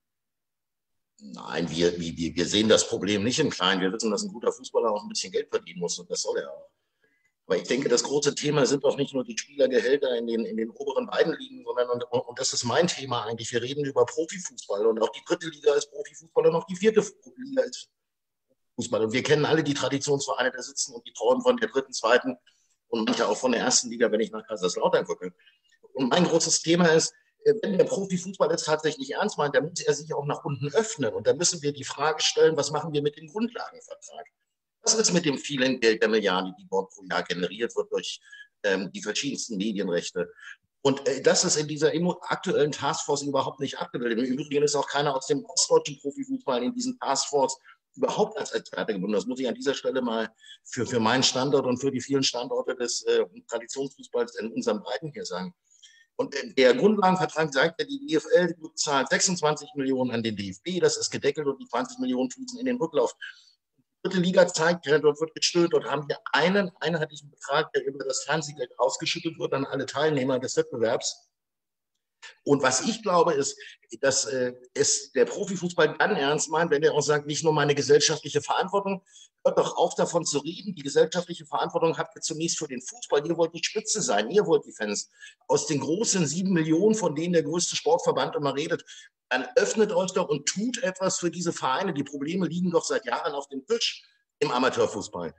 Nein, wir sehen das Problem nicht im Kleinen. Wir wissen, dass ein guter Fußballer auch ein bisschen Geld verdienen muss und das soll er auch. Aber ich denke, das große Thema sind doch nicht nur die Spielergehälter in den oberen beiden Ligen, sondern, und das ist mein Thema eigentlich, wir reden über Profifußball und auch die 3. Liga ist Profifußball und auch die 4. Liga ist Fußball. Und wir kennen alle die Traditionsvereine, da sitzen und die träumen von der 3., 2. und manche auch von der 1. Liga, wenn ich nach Kaiserslautern gucke. Und mein großes Thema ist, wenn der Profifußball es tatsächlich ernst meint, dann muss er sich auch nach unten öffnen. Und dann müssen wir die Frage stellen, was machen wir mit dem Grundlagenvertrag? Was ist mit dem vielen Geld der Milliarden, die dort pro Jahr generiert wird durch die verschiedensten Medienrechte? Und das ist in dieser aktuellen Taskforce überhaupt nicht abgebildet. Im Übrigen ist auch keiner aus dem ostdeutschen Profifußball in diesen Taskforce überhaupt als Experte gebunden. Das muss ich an dieser Stelle mal für meinen Standort und für die vielen Standorte des Traditionsfußballs in unserem Breiten hier sagen. Und der Grundlagenvertrag sagt ja, die DFL zahlt 26 Millionen an den DFB, das ist gedeckelt und die 20 Millionen fließen in den Rücklauf. Die 3. Liga zeigt, dort wird gestöhnt, dort haben wir einen einheitlichen Betrag, der über das Fernsehgeld ausgeschüttet wird an alle Teilnehmer des Wettbewerbs. Und was ich glaube, ist, dass es der Profifußball dann ernst meint, wenn er auch sagt, nicht nur meine gesellschaftliche Verantwortung, hört doch auf davon zu reden. Die gesellschaftliche Verantwortung habt ihr zunächst für den Fußball. Ihr wollt die Spitze sein, ihr wollt die Fans. Aus den großen 7 Millionen, von denen der größte Sportverband immer redet, dann öffnet euch doch und tut etwas für diese Vereine. Die Probleme liegen doch seit Jahren auf dem Tisch im Amateurfußball.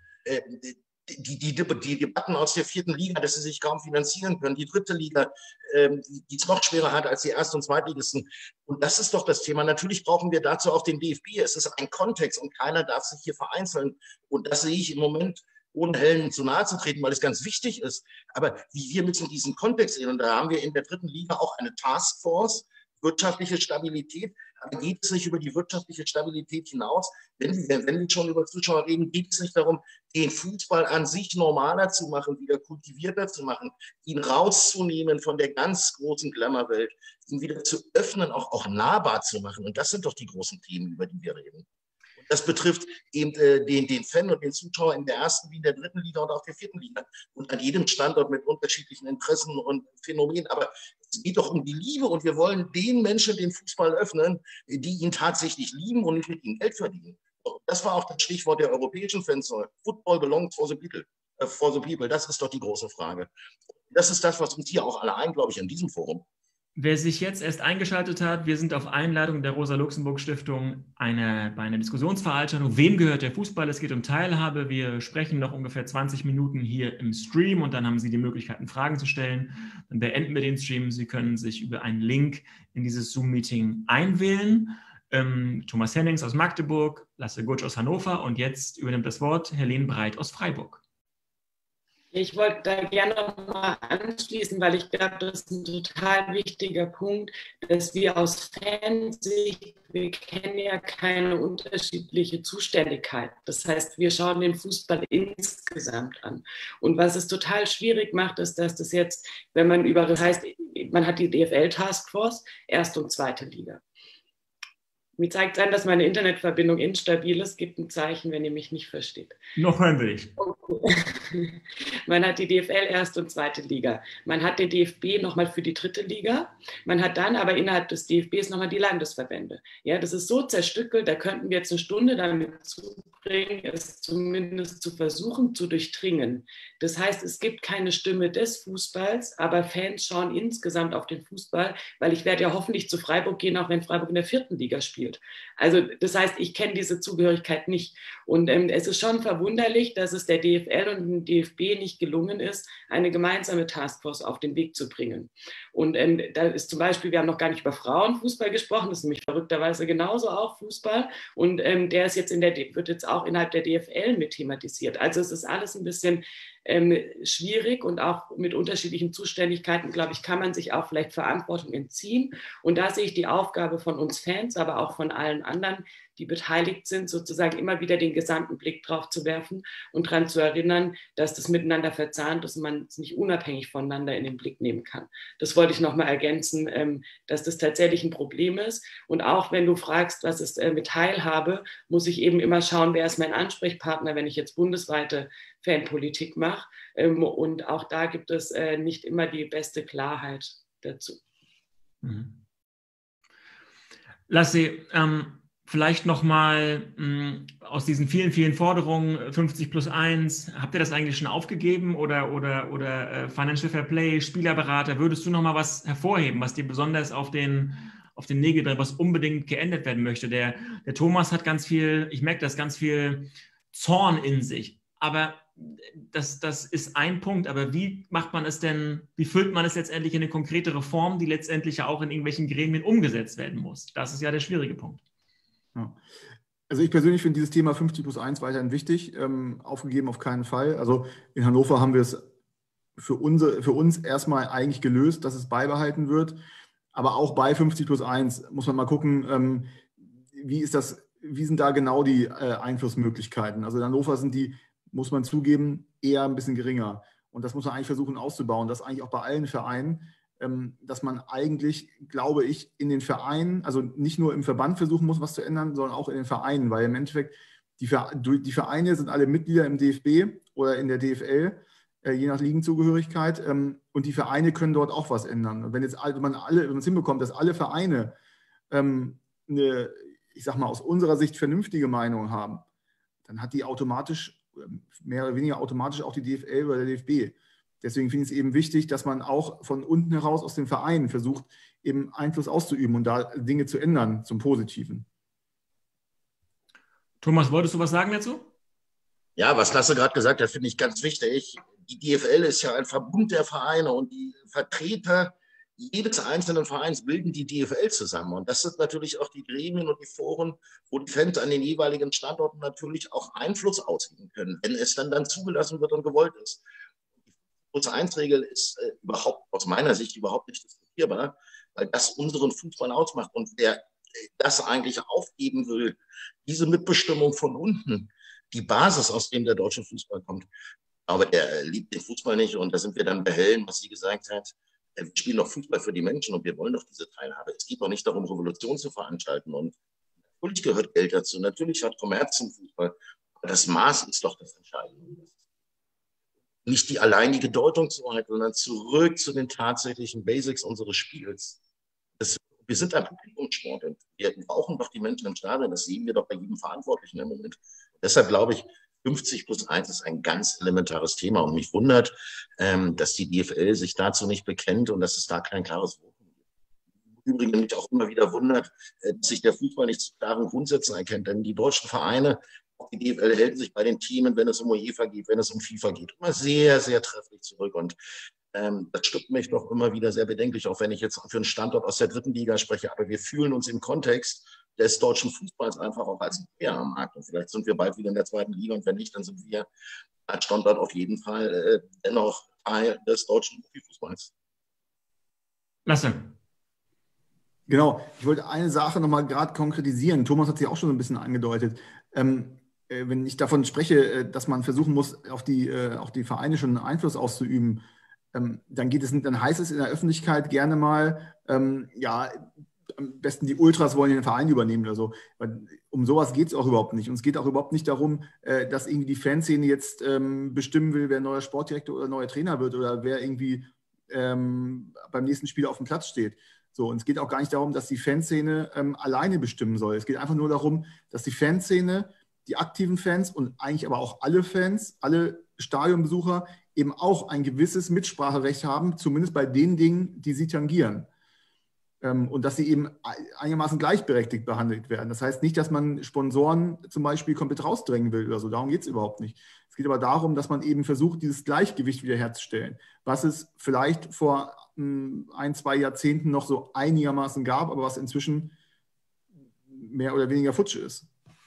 Die Debatten aus der 4. Liga, dass sie sich kaum finanzieren können, die 3. Liga, die es noch schwerer hat als die 1. und Zweitligisten. Und das ist doch das Thema. Natürlich brauchen wir dazu auch den DFB. Es ist ein Kontext und keiner darf sich hier vereinzeln. Und das sehe ich im Moment, ohne Hellen zu nahe zu treten, weil es ganz wichtig ist. Aber wie wir mit in diesen Kontext sehen, und da haben wir in der 3. Liga auch eine Taskforce, wirtschaftliche Stabilität, aber geht es nicht über die wirtschaftliche Stabilität hinaus? Wenn wir schon über Zuschauer reden, geht es nicht darum, den Fußball an sich normaler zu machen, wieder kultivierter zu machen, ihn rauszunehmen von der ganz großen Glamour-Welt, ihn wieder zu öffnen, auch nahbar zu machen. Und das sind doch die großen Themen, über die wir reden. Das betrifft eben den Fan und den Zuschauer in der 1. wie in der 3. Liga und auch der 4. Liga. Und an jedem Standort mit unterschiedlichen Interessen und Phänomenen. Aber es geht doch um die Liebe und wir wollen den Menschen den Fußball öffnen, die ihn tatsächlich lieben und nicht mit ihm Geld verdienen. Das war auch das Stichwort der europäischen Fans. Football belongs for the people. Das ist doch die große Frage. Das ist das, was uns hier auch alle eint, glaube ich, in diesem Forum. Wer sich jetzt erst eingeschaltet hat, wir sind auf Einladung der Rosa-Luxemburg-Stiftung bei einer Diskussionsveranstaltung. Wem gehört der Fußball? Es geht um Teilhabe. Wir sprechen noch ungefähr 20 Minuten hier im Stream und dann haben Sie die Möglichkeit, Fragen zu stellen. Dann beenden wir den Stream. Sie können sich über einen Link in dieses Zoom-Meeting einwählen. Thomas Hennings aus Magdeburg, Lasse Gutsch aus Hannover und jetzt übernimmt das Wort Helene Breit aus Freiburg. Ich wollte da gerne noch mal anschließen, weil ich glaube, das ist ein total wichtiger Punkt, dass wir aus Fansicht, wir kennen ja keine unterschiedliche Zuständigkeit. Das heißt, wir schauen den Fußball insgesamt an. Und was es total schwierig macht, ist, dass das jetzt, wenn man das heißt, man hat die DFL-Taskforce, erste und zweite Liga. Mir zeigt es an, dass meine Internetverbindung instabil ist. Gibt ein Zeichen, wenn ihr mich nicht versteht. Noch hören wir dich. Okay. Man hat die DFL erste und zweite Liga. Man hat den DFB nochmal für die dritte Liga. Man hat dann aber innerhalb des DFBs nochmal die Landesverbände. Ja, das ist so zerstückelt, da könnten wir jetzt eine Stunde damit zubringen, es zumindest zu versuchen, zu durchdringen. Das heißt, es gibt keine Stimme des Fußballs, aber Fans schauen insgesamt auf den Fußball, weil ich werde ja hoffentlich zu Freiburg gehen, auch wenn Freiburg in der vierten Liga spielt. Also das heißt, ich kenne diese Zugehörigkeit nicht. Und es ist schon verwunderlich, dass es der DFL und dem DFB nicht gelungen ist, eine gemeinsame Taskforce auf den Weg zu bringen. Und da ist zum Beispiel, wir haben noch gar nicht über Frauenfußball gesprochen, das ist nämlich verrückterweise genauso auch Fußball. Und der ist jetzt wird jetzt auch innerhalb der DFL mit thematisiert. Also es ist alles ein bisschen schwierig und auch mit unterschiedlichen Zuständigkeiten, glaube ich, kann man sich auch vielleicht Verantwortung entziehen. Und da sehe ich die Aufgabe von uns Fans, aber auch von allen anderen, die beteiligt sind, sozusagen immer wieder den gesamten Blick drauf zu werfen und daran zu erinnern, dass das miteinander verzahnt ist und man es nicht unabhängig voneinander in den Blick nehmen kann. Das wollte ich nochmal ergänzen, dass das tatsächlich ein Problem ist. Und auch wenn du fragst, was ist mit Teilhabe, muss ich eben immer schauen, wer ist mein Ansprechpartner, wenn ich jetzt bundesweite Fanpolitik mache. Und auch da gibt es nicht immer die beste Klarheit dazu. Mhm. Lassi, vielleicht nochmal aus diesen vielen, vielen Forderungen, 50+1, habt ihr das eigentlich schon aufgegeben oder Financial Fair Play, Spielerberater, würdest du nochmal was hervorheben, was dir besonders auf den Nägel brennt, was unbedingt geändert werden möchte? Der Thomas hat ganz viel, ich merke das, ganz viel Zorn in sich, aber das ist ein Punkt, aber wie macht man es denn, wie füllt man es letztendlich in eine konkrete Reform, die letztendlich ja auch in irgendwelchen Gremien umgesetzt werden muss? Das ist ja der schwierige Punkt. Ja. Also ich persönlich finde dieses Thema 50+1 weiterhin wichtig, aufgegeben auf keinen Fall. Also in Hannover haben wir es für uns erstmal eigentlich gelöst, dass es beibehalten wird, aber auch bei 50+1 muss man mal gucken, wie sind da genau die Einflussmöglichkeiten. Also in Hannover sind die, muss man zugeben, eher ein bisschen geringer. Und das muss man eigentlich versuchen auszubauen. Das eigentlich auch bei allen Vereinen, dass man eigentlich, glaube ich, in den Vereinen, also nicht nur im Verband versuchen muss, was zu ändern, sondern auch in den Vereinen, weil im Endeffekt die Vereine sind alle Mitglieder im DFB oder in der DFL, je nach Ligenzugehörigkeit, und die Vereine können dort auch was ändern. Und wenn man es hinbekommt, dass alle Vereine eine, ich sag mal, aus unserer Sicht vernünftige Meinung haben, dann hat die automatisch, mehr oder weniger automatisch auch die DFL oder der DFB. Deswegen finde ich es eben wichtig, dass man auch von unten heraus aus den Vereinen versucht, eben Einfluss auszuüben und da Dinge zu ändern zum Positiven. Thomas, wolltest du was sagen dazu? Ja, was Lasse gerade gesagt hat, finde ich ganz wichtig. Die DFL ist ja ein Verbund der Vereine und die Vertreter jedes einzelnen Vereins bilden die DFL zusammen. Und das sind natürlich auch die Gremien und die Foren, wo die Fans an den jeweiligen Standorten natürlich auch Einfluss ausüben können, wenn es dann zugelassen wird und gewollt ist. Die 50+1-Regel ist aus meiner Sicht überhaupt nicht diskutierbar, weil das unseren Fußball ausmacht. Und wer das eigentlich aufgeben will, diese Mitbestimmung von unten, die Basis, aus dem der deutsche Fußball kommt, aber der liebt den Fußball nicht. Und da sind wir dann bei Helen, was sie gesagt hat. Wir spielen doch Fußball für die Menschen und wir wollen doch diese Teilhabe. Es geht doch nicht darum, Revolution zu veranstalten. Und natürlich gehört Geld dazu. Natürlich hat Kommerz zum Fußball. Aber das Maß ist doch das Entscheidende. Nicht die alleinige Deutung zu halten, sondern zurück zu den tatsächlichen Basics unseres Spiels. Wir sind ein Publikumssport und wir brauchen doch die Menschen im Stadion. Das sehen wir doch bei jedem Verantwortlichen im Moment. Deshalb glaube ich, 50+1 ist ein ganz elementares Thema und mich wundert, dass die DFL sich dazu nicht bekennt und dass es da kein klares Votum gibt. Übrigens mich auch immer wieder wundert, dass sich der Fußball nicht zu klaren Grundsätzen erkennt, denn die deutschen Vereine, die DFL hält sich bei den Themen, wenn es um UEFA geht, wenn es um FIFA geht, immer sehr, sehr trefflich zurück und das stimmt mich doch immer wieder sehr bedenklich, auch wenn ich jetzt für einen Standort aus der dritten Liga spreche, aber wir fühlen uns im Kontext des deutschen Fußballs einfach auch als Player am Markt. Und vielleicht sind wir bald wieder in der zweiten Liga und wenn nicht, dann sind wir als Standort auf jeden Fall dennoch Teil des deutschen Profifußballs. Lasse. Genau, ich wollte eine Sache nochmal gerade konkretisieren. Thomas hat sie auch schon ein bisschen angedeutet. Wenn ich davon spreche, dass man versuchen muss, auf die Vereine schon Einfluss auszuüben, dann heißt es in der Öffentlichkeit gerne mal, ja, am besten die Ultras wollen den Verein übernehmen oder so. Um sowas geht es auch überhaupt nicht. Und es geht auch überhaupt nicht darum, dass irgendwie die Fanszene jetzt bestimmen will, wer neuer Sportdirektor oder neuer Trainer wird oder wer irgendwie beim nächsten Spiel auf dem Platz steht. So, und es geht auch gar nicht darum, dass die Fanszene alleine bestimmen soll. Es geht einfach nur darum, dass die Fanszene, die aktiven Fans und eigentlich aber auch alle Fans, alle Stadionbesucher eben auch ein gewisses Mitspracherecht haben, zumindest bei den Dingen, die sie tangieren. Und dass sie eben einigermaßen gleichberechtigt behandelt werden. Das heißt nicht, dass man Sponsoren zum Beispiel komplett rausdrängen will oder so. Darum geht es überhaupt nicht. Es geht aber darum, dass man eben versucht, dieses Gleichgewicht wiederherzustellen, was es vielleicht vor 1-2 Jahrzehnten noch so einigermaßen gab, aber was inzwischen mehr oder weniger futsch ist.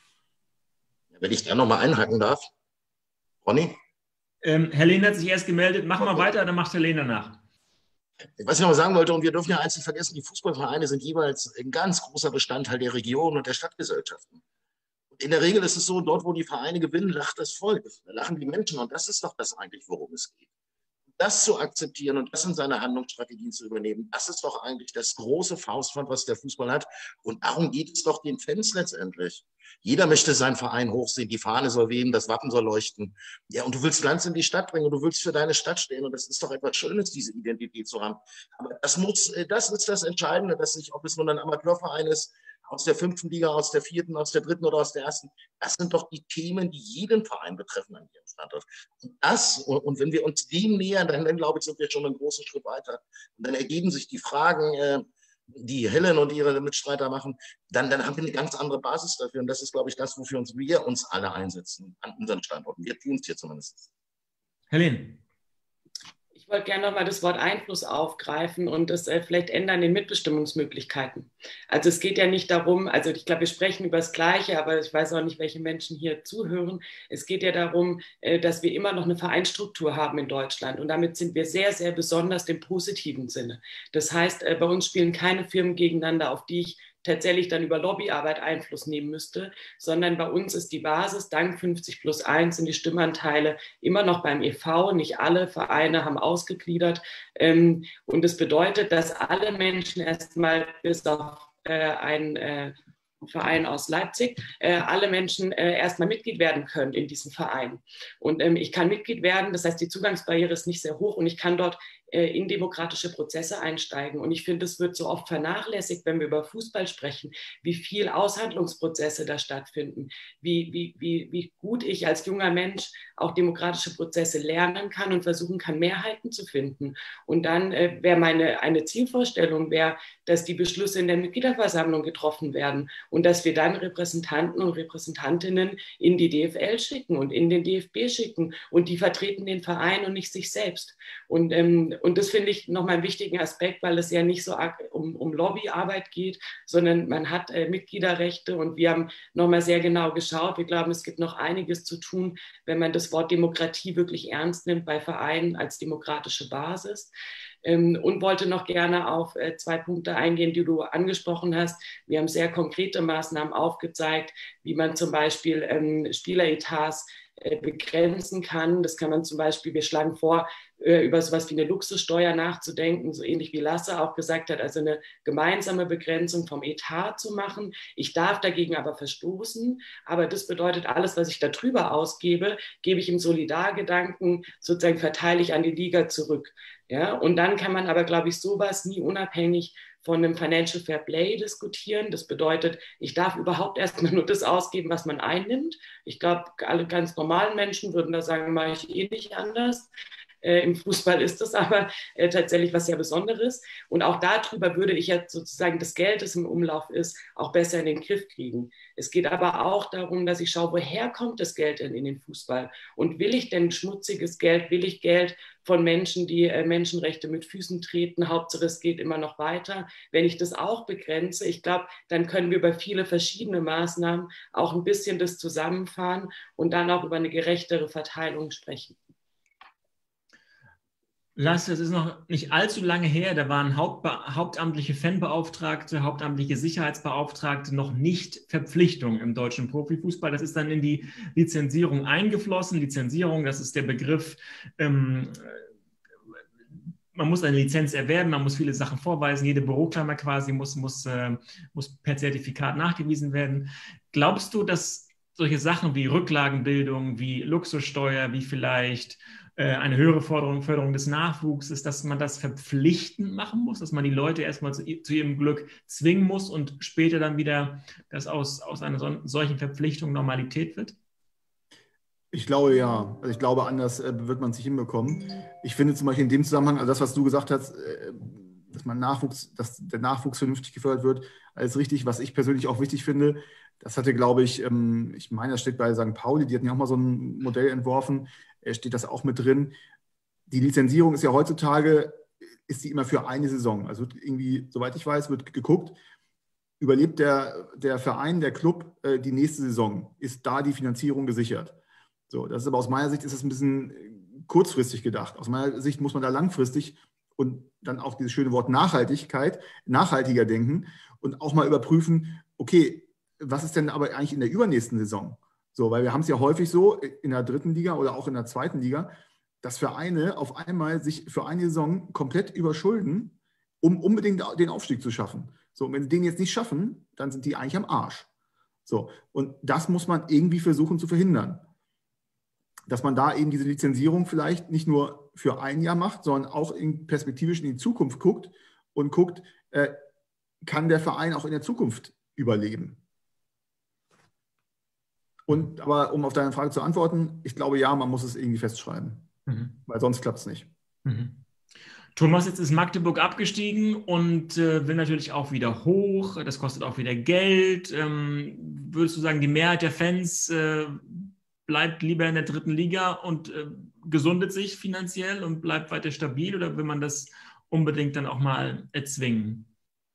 Wenn ich da nochmal einhaken darf. Ronny? Helene hat sich erst gemeldet. Mach mal weiter, dann macht Helene nach. Was ich noch mal sagen wollte, und wir dürfen ja eins nicht vergessen, die Fußballvereine sind jeweils ein ganz großer Bestandteil der Region und der Stadtgesellschaften. Und in der Regel ist es so, dort, wo die Vereine gewinnen, lacht das Volk, da lachen die Menschen. Und das ist doch das eigentlich, worum es geht. Das zu akzeptieren und das in seine Handlungsstrategien zu übernehmen, das ist doch eigentlich das große Faustpfand, was der Fußball hat. Und darum geht es doch den Fans letztendlich. Jeder möchte seinen Verein hochsehen, die Fahne soll wehen, das Wappen soll leuchten. Ja, und du willst Glanz in die Stadt bringen und du willst für deine Stadt stehen. Und das ist doch etwas Schönes, diese Identität zu haben. Aber das ist das Entscheidende, dass sich, ob es nun ein Amateurverein ist, aus der 5. Liga, aus der 4., aus der 3. oder aus der 1. Das sind doch die Themen, die jeden Verein betreffen an ihrem Standort. Und wenn wir uns dem nähern, dann glaube ich, sind wir schon einen großen Schritt weiter. Und dann ergeben sich die Fragen, die Helen und ihre Mitstreiter machen, dann haben wir eine ganz andere Basis dafür. Und das ist, glaube ich, das, wofür wir uns alle einsetzen an unseren Standorten. Wir tun es hier zumindest. Helene. Ich wollte gerne nochmal das Wort Einfluss aufgreifen und das vielleicht ändern in Mitbestimmungsmöglichkeiten. Also es geht ja nicht darum, also ich glaube, wir sprechen über das Gleiche, aber ich weiß auch nicht, welche Menschen hier zuhören. Es geht ja darum, dass wir immer noch eine Vereinsstruktur haben in Deutschland und damit sind wir sehr, sehr besonders im positiven Sinne. Das heißt, bei uns spielen keine Firmen gegeneinander, auf die ich tatsächlich dann über Lobbyarbeit Einfluss nehmen müsste, sondern bei uns ist die Basis, dank 50+1 sind die Stimmanteile immer noch beim e.V., nicht alle Vereine haben ausgegliedert und das bedeutet, dass alle Menschen erstmal bis auf einen Verein aus Leipzig, alle Menschen erstmal Mitglied werden können in diesem Verein. Und ich kann Mitglied werden, das heißt, die Zugangsbarriere ist nicht sehr hoch und ich kann dort in demokratische Prozesse einsteigen. Und ich finde, es wird so oft vernachlässigt, wenn wir über Fußball sprechen, wie viel Aushandlungsprozesse da stattfinden, wie gut ich als junger Mensch auch demokratische Prozesse lernen kann und versuchen kann, Mehrheiten zu finden. Und dann wäre eine Zielvorstellung, dass die Beschlüsse in der Mitgliederversammlung getroffen werden und dass wir dann Repräsentanten und Repräsentantinnen in die DFL schicken und in den DFB schicken und die vertreten den Verein und nicht sich selbst. Und das finde ich nochmal einen wichtigen Aspekt, weil es ja nicht so um Lobbyarbeit geht, sondern man hat Mitgliederrechte und wir haben nochmal sehr genau geschaut. Wir glauben, es gibt noch einiges zu tun, wenn man das Wort Demokratie wirklich ernst nimmt bei Vereinen als demokratische Basis. Und wollte noch gerne auf 2 Punkte eingehen, die du angesprochen hast. Wir haben sehr konkrete Maßnahmen aufgezeigt, wie man zum Beispiel Spieleretats begrenzen kann. Das kann man zum Beispiel, wir schlagen vor, über sowas wie eine Luxussteuer nachzudenken, so ähnlich wie Lasse auch gesagt hat, also eine gemeinsame Begrenzung vom Etat zu machen. Ich darf dagegen aber verstoßen, aber das bedeutet, alles, was ich da drüber ausgebe, gebe ich im Solidargedanken, sozusagen verteile ich an die Liga zurück. Ja, und dann kann man aber, glaube ich, sowas nie unabhängig von einem Financial Fair Play diskutieren. Das bedeutet, ich darf überhaupt erstmal nur das ausgeben, was man einnimmt. Ich glaube, alle ganz normalen Menschen würden da sagen, mache ich eh nicht anders. Im Fußball ist das aber tatsächlich was sehr Besonderes. Und auch darüber würde ich jetzt sozusagen das Geld, das im Umlauf ist, auch besser in den Griff kriegen. Es geht aber auch darum, dass ich schaue, woher kommt das Geld denn in den Fußball? Und will ich denn schmutziges Geld? Will ich Geld von Menschen, die Menschenrechte mit Füßen treten? Hauptsache, es geht immer noch weiter. Wenn ich das auch begrenze, ich glaube, dann können wir über viele verschiedene Maßnahmen auch ein bisschen das zusammenfahren und dann auch über eine gerechtere Verteilung sprechen. Lasse, es ist noch nicht allzu lange her, da waren hauptamtliche Fanbeauftragte, hauptamtliche Sicherheitsbeauftragte noch nicht Verpflichtung im deutschen Profifußball. Das ist dann in die Lizenzierung eingeflossen. Lizenzierung, das ist der Begriff, man muss eine Lizenz erwerben, man muss viele Sachen vorweisen, jede Büroklammer quasi muss per Zertifikat nachgewiesen werden. Glaubst du, dass solche Sachen wie Rücklagenbildung, wie Luxussteuer, wie vielleicht eine höhere Förderung des Nachwuchses, dass man das verpflichtend machen muss, dass man die Leute erstmal zu ihrem Glück zwingen muss und später dann wieder, dass aus einer solchen Verpflichtung Normalität wird? Ich glaube ja. Also ich glaube, anders wird man es nicht hinbekommen. Ich finde zum Beispiel in dem Zusammenhang, also das, was du gesagt hast, dass der Nachwuchs vernünftig gefördert wird, alles richtig. Was ich persönlich auch wichtig finde, das hatte, glaube ich, ich meine, das steht bei St. Pauli, die hatten ja auch mal so ein Modell entworfen, steht das auch mit drin. Die Lizenzierung ist ja heutzutage, ist die immer für eine Saison. Also irgendwie, soweit ich weiß, wird geguckt, überlebt der Verein, der Club die nächste Saison? Ist da die Finanzierung gesichert? So, das ist aber aus meiner Sicht ist das ein bisschen kurzfristig gedacht. Aus meiner Sicht muss man da langfristig und dann auch dieses schöne Wort nachhaltiger denken und auch mal überprüfen, okay, was ist denn aber eigentlich in der übernächsten Saison? So, weil wir haben es ja häufig so in der 3. Liga oder auch in der 2. Liga, dass Vereine auf einmal sich für eine Saison komplett überschulden, um unbedingt den Aufstieg zu schaffen. So, und wenn sie den jetzt nicht schaffen, dann sind die eigentlich am Arsch. So, und das muss man irgendwie versuchen zu verhindern. Dass man da eben diese Lizenzierung vielleicht nicht nur für ein Jahr macht, sondern auch perspektivisch in die Zukunft guckt und guckt, kann der Verein auch in der Zukunft überleben? Aber um auf deine Frage zu antworten, ich glaube ja, man muss es irgendwie festschreiben, weil sonst klappt es nicht. Thomas, jetzt ist Magdeburg abgestiegen und will natürlich auch wieder hoch. Das kostet auch wieder Geld. Würdest du sagen, die Mehrheit der Fans bleibt lieber in der 3. Liga und gesundet sich finanziell und bleibt weiter stabil, oder will man das unbedingt dann auch mal erzwingen?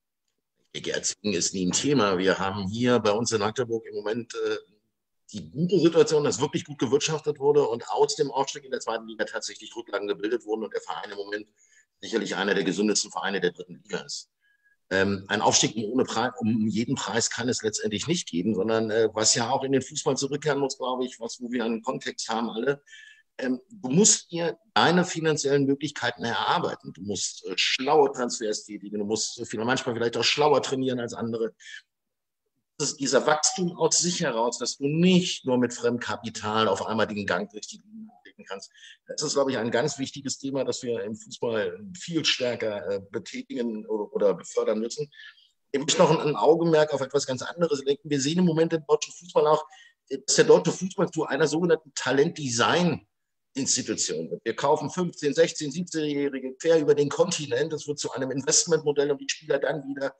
Erzwingen ist nie ein Thema. Wir haben hier bei uns in Magdeburg im Moment die gute Situation, dass wirklich gut gewirtschaftet wurde und aus dem Aufstieg in der 2. Liga tatsächlich Rücklagen gebildet wurden und der Verein im Moment sicherlich einer der gesündesten Vereine der 3. Liga ist. Ein Aufstieg um jeden Preis kann es letztendlich nicht geben, sondern was ja auch in den Fußball zurückkehren muss, glaube ich, wo wir einen Kontext haben alle, du musst dir deine finanziellen Möglichkeiten erarbeiten. Du musst schlaue Transfers tätigen, du musst manchmal vielleicht auch schlauer trainieren als andere. Das ist dieser Wachstum aus sich heraus, dass du nicht nur mit Fremdkapital auf einmal den Gang durch die Liga treten kannst. Das ist, glaube ich, ein ganz wichtiges Thema, das wir im Fußball viel stärker betätigen oder befördern müssen. Ich möchte noch ein Augenmerk auf etwas ganz anderes lenken. Wir sehen im Moment im deutschen Fußball auch, dass der deutsche Fußball zu einer sogenannten Talentdesign-Institution wird. Wir kaufen 15-, 16-, 17-Jährige quer über den Kontinent. Das wird zu einem Investmentmodell, um die Spieler dann wieder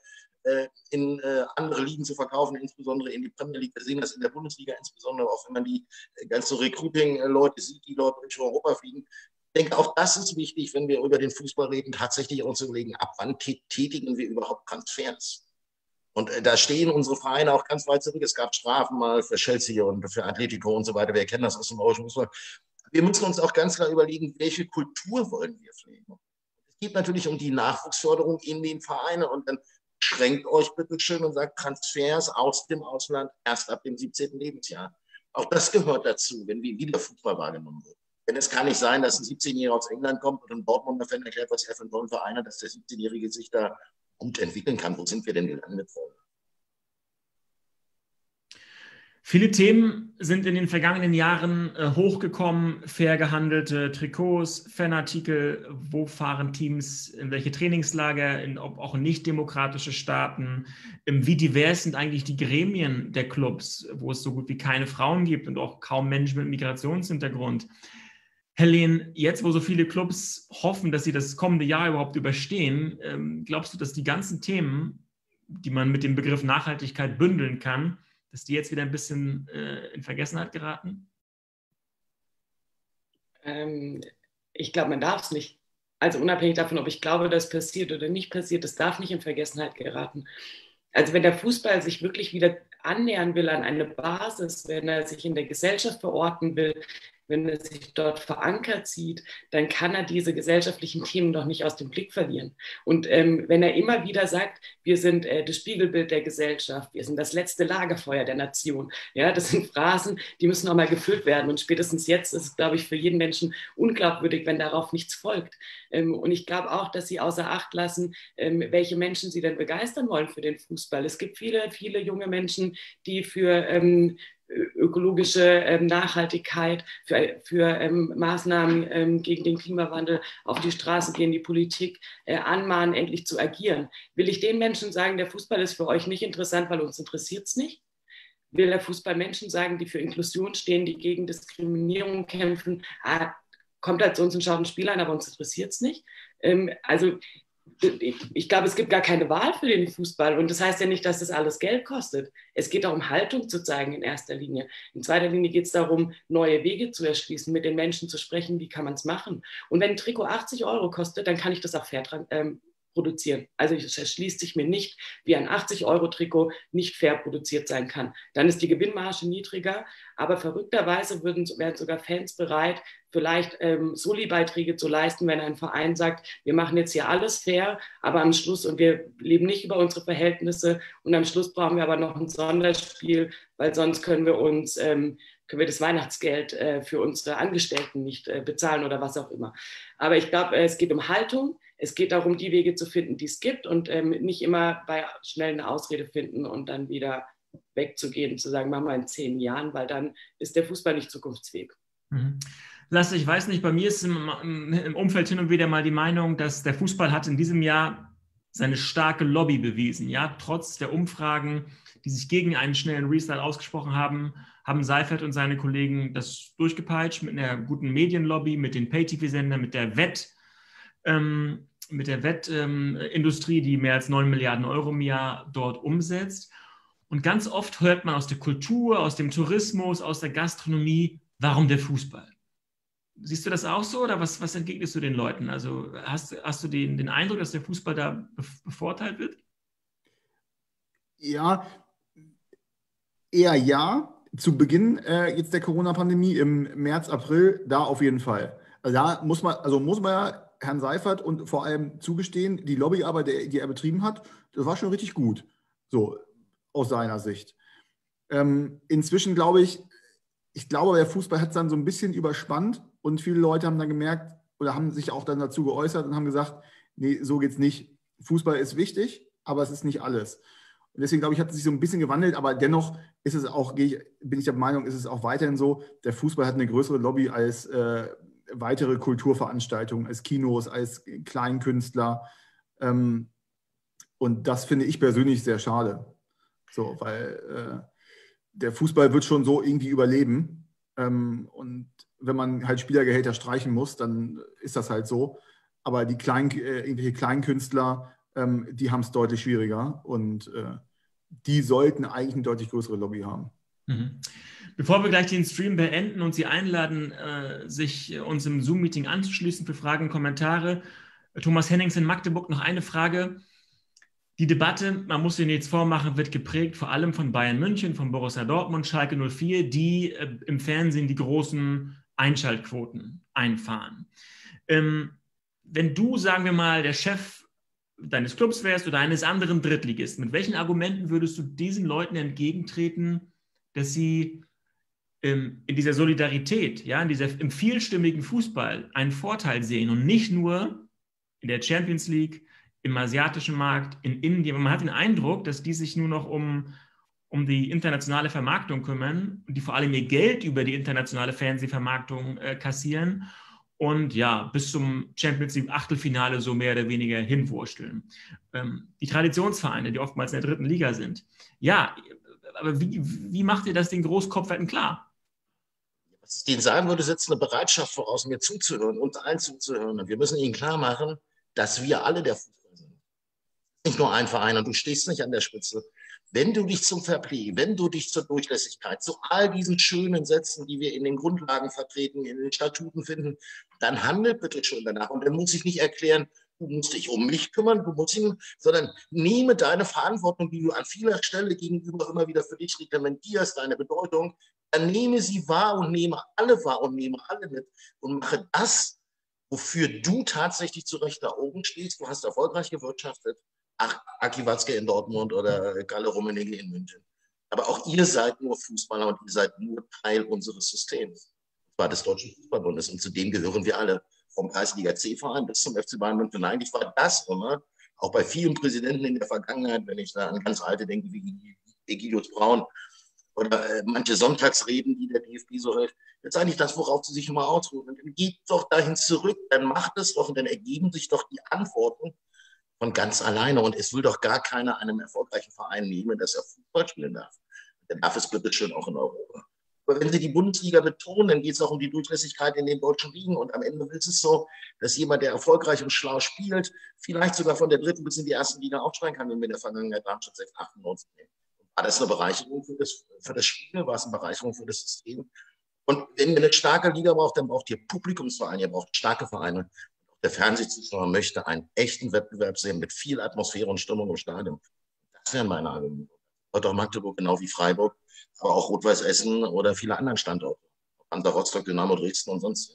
in andere Ligen zu verkaufen, insbesondere in die Premier League. Wir sehen das in der Bundesliga insbesondere, auch wenn man die ganzen Recruiting-Leute sieht, die Leute durch Europa fliegen. Ich denke, auch das ist wichtig, wenn wir über den Fußball reden, tatsächlich auch zu überlegen, ab wann tätigen wir überhaupt Transfers? Und da stehen unsere Vereine auch ganz weit zurück. Es gab Strafen mal für Chelsea und für Atletico und so weiter. Wir kennen das aus dem europäischen Fußball. Wir müssen uns auch ganz klar überlegen, welche Kultur wollen wir pflegen? Es geht natürlich um die Nachwuchsförderung in den Vereinen und dann schränkt euch bitte schön und sagt Transfers aus dem Ausland erst ab dem 17. Lebensjahr. Auch das gehört dazu, wenn wie der Fußball wahrgenommen wird. Denn es kann nicht sein, dass ein 17-Jähriger aus England kommt und ein Dortmunder Fan erklärt, was er für einen tollen Verein hat, dass der 17-Jährige sich da gut entwickeln kann. Wo sind wir denn gelandet? Viele Themen sind in den vergangenen Jahren hochgekommen. Fair gehandelte Trikots, Fanartikel, wo fahren Teams, in welche Trainingslager, auch in nicht-demokratische Staaten. Wie divers sind eigentlich die Gremien der Clubs, wo es so gut wie keine Frauen gibt und auch kaum Menschen mit Migrationshintergrund. Helene, jetzt wo so viele Clubs hoffen, dass sie das kommende Jahr überhaupt überstehen, glaubst du, dass die ganzen Themen, die man mit dem Begriff Nachhaltigkeit bündeln kann, dass die jetzt wieder ein bisschen in Vergessenheit geraten? Ich glaube, man darf es nicht. Also unabhängig davon, ob ich glaube, dass passiert oder nicht passiert, das darf nicht in Vergessenheit geraten. Also wenn der Fußball sich wirklich wieder annähern will an eine Basis, wenn er sich in der Gesellschaft verorten will, wenn er sich dort verankert sieht, dann kann er diese gesellschaftlichen Themen doch nicht aus dem Blick verlieren. Und wenn er immer wieder sagt, wir sind das Spiegelbild der Gesellschaft, wir sind das letzte Lagerfeuer der Nation, ja, das sind Phrasen, die müssen auch mal gefüllt werden. Und spätestens jetzt ist es, glaube ich, für jeden Menschen unglaubwürdig, wenn darauf nichts folgt. Und ich glaube auch, dass sie außer Acht lassen, welche Menschen sie denn begeistern wollen für den Fußball. Es gibt viele, viele junge Menschen, die für ökologische Nachhaltigkeit, für Maßnahmen gegen den Klimawandel auf die Straße gehen, die Politik anmahnen, endlich zu agieren. Will ich den Menschen sagen, der Fußball ist für euch nicht interessant, weil uns interessiert es nicht? Will der Fußball Menschen sagen, die für Inklusion stehen, die gegen Diskriminierung kämpfen, kommt halt zu uns und schaut ein Spiel an, aber uns interessiert es nicht? Also ich glaube, es gibt gar keine Wahl für den Fußball und das heißt ja nicht, dass das alles Geld kostet. Es geht darum, Haltung zu zeigen in erster Linie. In zweiter Linie geht es darum, neue Wege zu erschließen, mit den Menschen zu sprechen, wie kann man es machen. Und wenn ein Trikot 80 € kostet, dann kann ich das auch fair produzieren. Also es erschließt sich mir nicht, wie ein 80-€ nicht fair produziert sein kann. Dann ist die Gewinnmarge niedriger, aber verrückterweise wären sogar Fans bereit, vielleicht Soli-Beiträge zu leisten, wenn ein Verein sagt, wir machen jetzt hier alles fair, aber am Schluss, und wir leben nicht über unsere Verhältnisse, und am Schluss brauchen wir aber noch ein Sonderspiel, weil sonst können wir das Weihnachtsgeld für unsere Angestellten nicht bezahlen oder was auch immer. Aber ich glaube, es geht um Haltung. Es geht darum, die Wege zu finden, die es gibt und nicht immer bei schnell eine Ausrede finden und dann wieder wegzugehen, zu sagen, machen wir in 10 Jahren, weil dann ist der Fußball nicht zukunftsfähig. Mhm. Lasse, ich weiß nicht, bei mir ist im Umfeld hin und wieder mal die Meinung, dass der Fußball hat in diesem Jahr seine starke Lobby bewiesen. Ja, trotz der Umfragen, die sich gegen einen schnellen Restart ausgesprochen haben, haben Seifert und seine Kollegen das durchgepeitscht mit einer guten Medienlobby, mit den Pay-TV-Sendern, mit der Wettindustrie, die mehr als 9 Milliarden € im Jahr dort umsetzt. Und ganz oft hört man aus der Kultur, aus dem Tourismus, aus der Gastronomie, warum der Fußball? Siehst du das auch so oder was entgegnest du den Leuten? Also hast du den Eindruck, dass der Fußball da bevorteilt wird? Ja, eher ja. Zu Beginn jetzt der Corona-Pandemie im März, April, da auf jeden Fall. Also da muss man ja Herrn Seifert und vor allem zugestehen, die Lobbyarbeit, die er betrieben hat, das war schon richtig gut, so aus seiner Sicht. Inzwischen glaube ich, der Fußball hat es dann so ein bisschen überspannt und viele Leute haben dann gemerkt oder haben sich auch dann dazu geäußert und haben gesagt, nee, so geht's nicht. Fußball ist wichtig, aber es ist nicht alles. Und deswegen glaube ich, hat es sich so ein bisschen gewandelt, aber dennoch ist es auch, bin ich der Meinung, ist es auch weiterhin so, der Fußball hat eine größere Lobby als weitere Kulturveranstaltungen, als Kinos, als Kleinkünstler. Und das finde ich persönlich sehr schade. So, weil der Fußball wird schon so irgendwie überleben. Und wenn man halt Spielergehälter streichen muss, dann ist das halt so. Aber die irgendwelche Kleinkünstler, die haben es deutlich schwieriger. Und die sollten eigentlich eine deutlich größere Lobby haben. Mhm. Bevor wir gleich den Stream beenden und Sie einladen, sich uns im Zoom-Meeting anzuschließen für Fragen und Kommentare, Thomas Hennings in Magdeburg noch eine Frage. Die Debatte, man muss Ihnen jetzt vormachen, wird geprägt vor allem von Bayern München, von Borussia Dortmund, Schalke 04, die im Fernsehen die großen Einschaltquoten einfahren. Wenn du, sagen wir mal, der Chef deines Clubs wärst oder eines anderen Drittligisten, mit welchen Argumenten würdest du diesen Leuten entgegentreten, dass sie in dieser Solidarität, ja, im vielstimmigen Fußball einen Vorteil sehen und nicht nur in der Champions League, im asiatischen Markt, in Indien? Man hat den Eindruck, dass die sich nur noch um die internationale Vermarktung kümmern und die vor allem ihr Geld über die internationale Fernsehvermarktung kassieren und ja, bis zum Champions League Achtelfinale so mehr oder weniger hinwursteln. Die Traditionsvereine, die oftmals in der 3. Liga sind. Ja, aber wie macht ihr das den Großkopferten klar? Was ich Ihnen sagen würde, setzt eine Bereitschaft voraus, mir zuzuhören, uns allen zuzuhören. Und wir müssen Ihnen klar machen, dass wir alle der Fußball sind. Nicht nur ein Verein und du stehst nicht an der Spitze. Wenn du dich zum Fairplay, wenn du dich zur Durchlässigkeit, zu all diesen schönen Sätzen, die wir in den Grundlagen vertreten, in den Statuten finden, dann handel bitte schon danach. Und dann muss ich nicht erklären, du musst dich um mich kümmern, sondern nehme deine Verantwortung, die du an vieler Stelle gegenüber immer wieder für dich reglementierst, deine Bedeutung, dann nehme sie wahr und nehme alle wahr und nehme alle mit und mache das, wofür du tatsächlich zu Recht da oben stehst. Du hast erfolgreich gewirtschaftet. Aki Watzke in Dortmund oder Kalle Rummenigge in München. Aber auch ihr seid nur Fußballer und ihr seid nur Teil unseres Systems. Das war des Deutschen Fußballbundes und zu dem gehören wir alle. Vom Kreisliga C-Verein bis zum FC Bayern München. Eigentlich war das immer, auch bei vielen Präsidenten in der Vergangenheit, wenn ich da an ganz alte denke, wie Egidius Braun oder manche Sonntagsreden, die der DFB so hält, jetzt eigentlich das, worauf sie sich immer ausruhen. Und dann geht doch dahin zurück, dann macht es doch und dann ergeben sich doch die Antworten von ganz alleine. Und es will doch gar keiner einem erfolgreichen Verein nehmen, dass er Fußball spielen darf. Dann darf es bitte schön auch in Europa. Aber wenn Sie die Bundesliga betonen, dann geht es auch um die Durchlässigkeit in den deutschen Ligen. Und am Ende ist es so, dass jemand, der erfolgreich und schlau spielt, vielleicht sogar von der dritten bis in die ersten Liga aufsteigen kann, wenn wir in der Vergangenheit Darmstadt 698 nehmen. War das eine Bereicherung für das Spiel? War es eine Bereicherung für das System? Und wenn ihr eine starke Liga braucht, dann braucht ihr Publikumsvereine, ihr braucht starke Vereine. Der Fernsehzuschauer möchte einen echten Wettbewerb sehen mit viel Atmosphäre und Stimmung im Stadion. Das wären meine Argumente. Heute auch Magdeburg, genau wie Freiburg, aber auch Rot-Weiß Essen oder viele anderen Standorte. Hansa Rostock, Dynamo Dresden und sonst.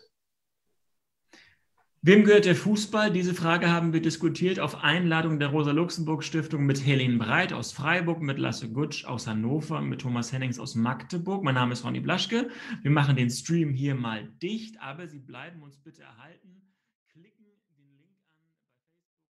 Wem gehört der Fußball? Diese Frage haben wir diskutiert auf Einladung der Rosa-Luxemburg-Stiftung mit Helene Breit aus Freiburg, mit Lasse Gutsch aus Hannover, mit Thomas Hennings aus Magdeburg. Mein Name ist Ronny Blaschke. Wir machen den Stream hier mal dicht, aber Sie bleiben uns bitte erhalten.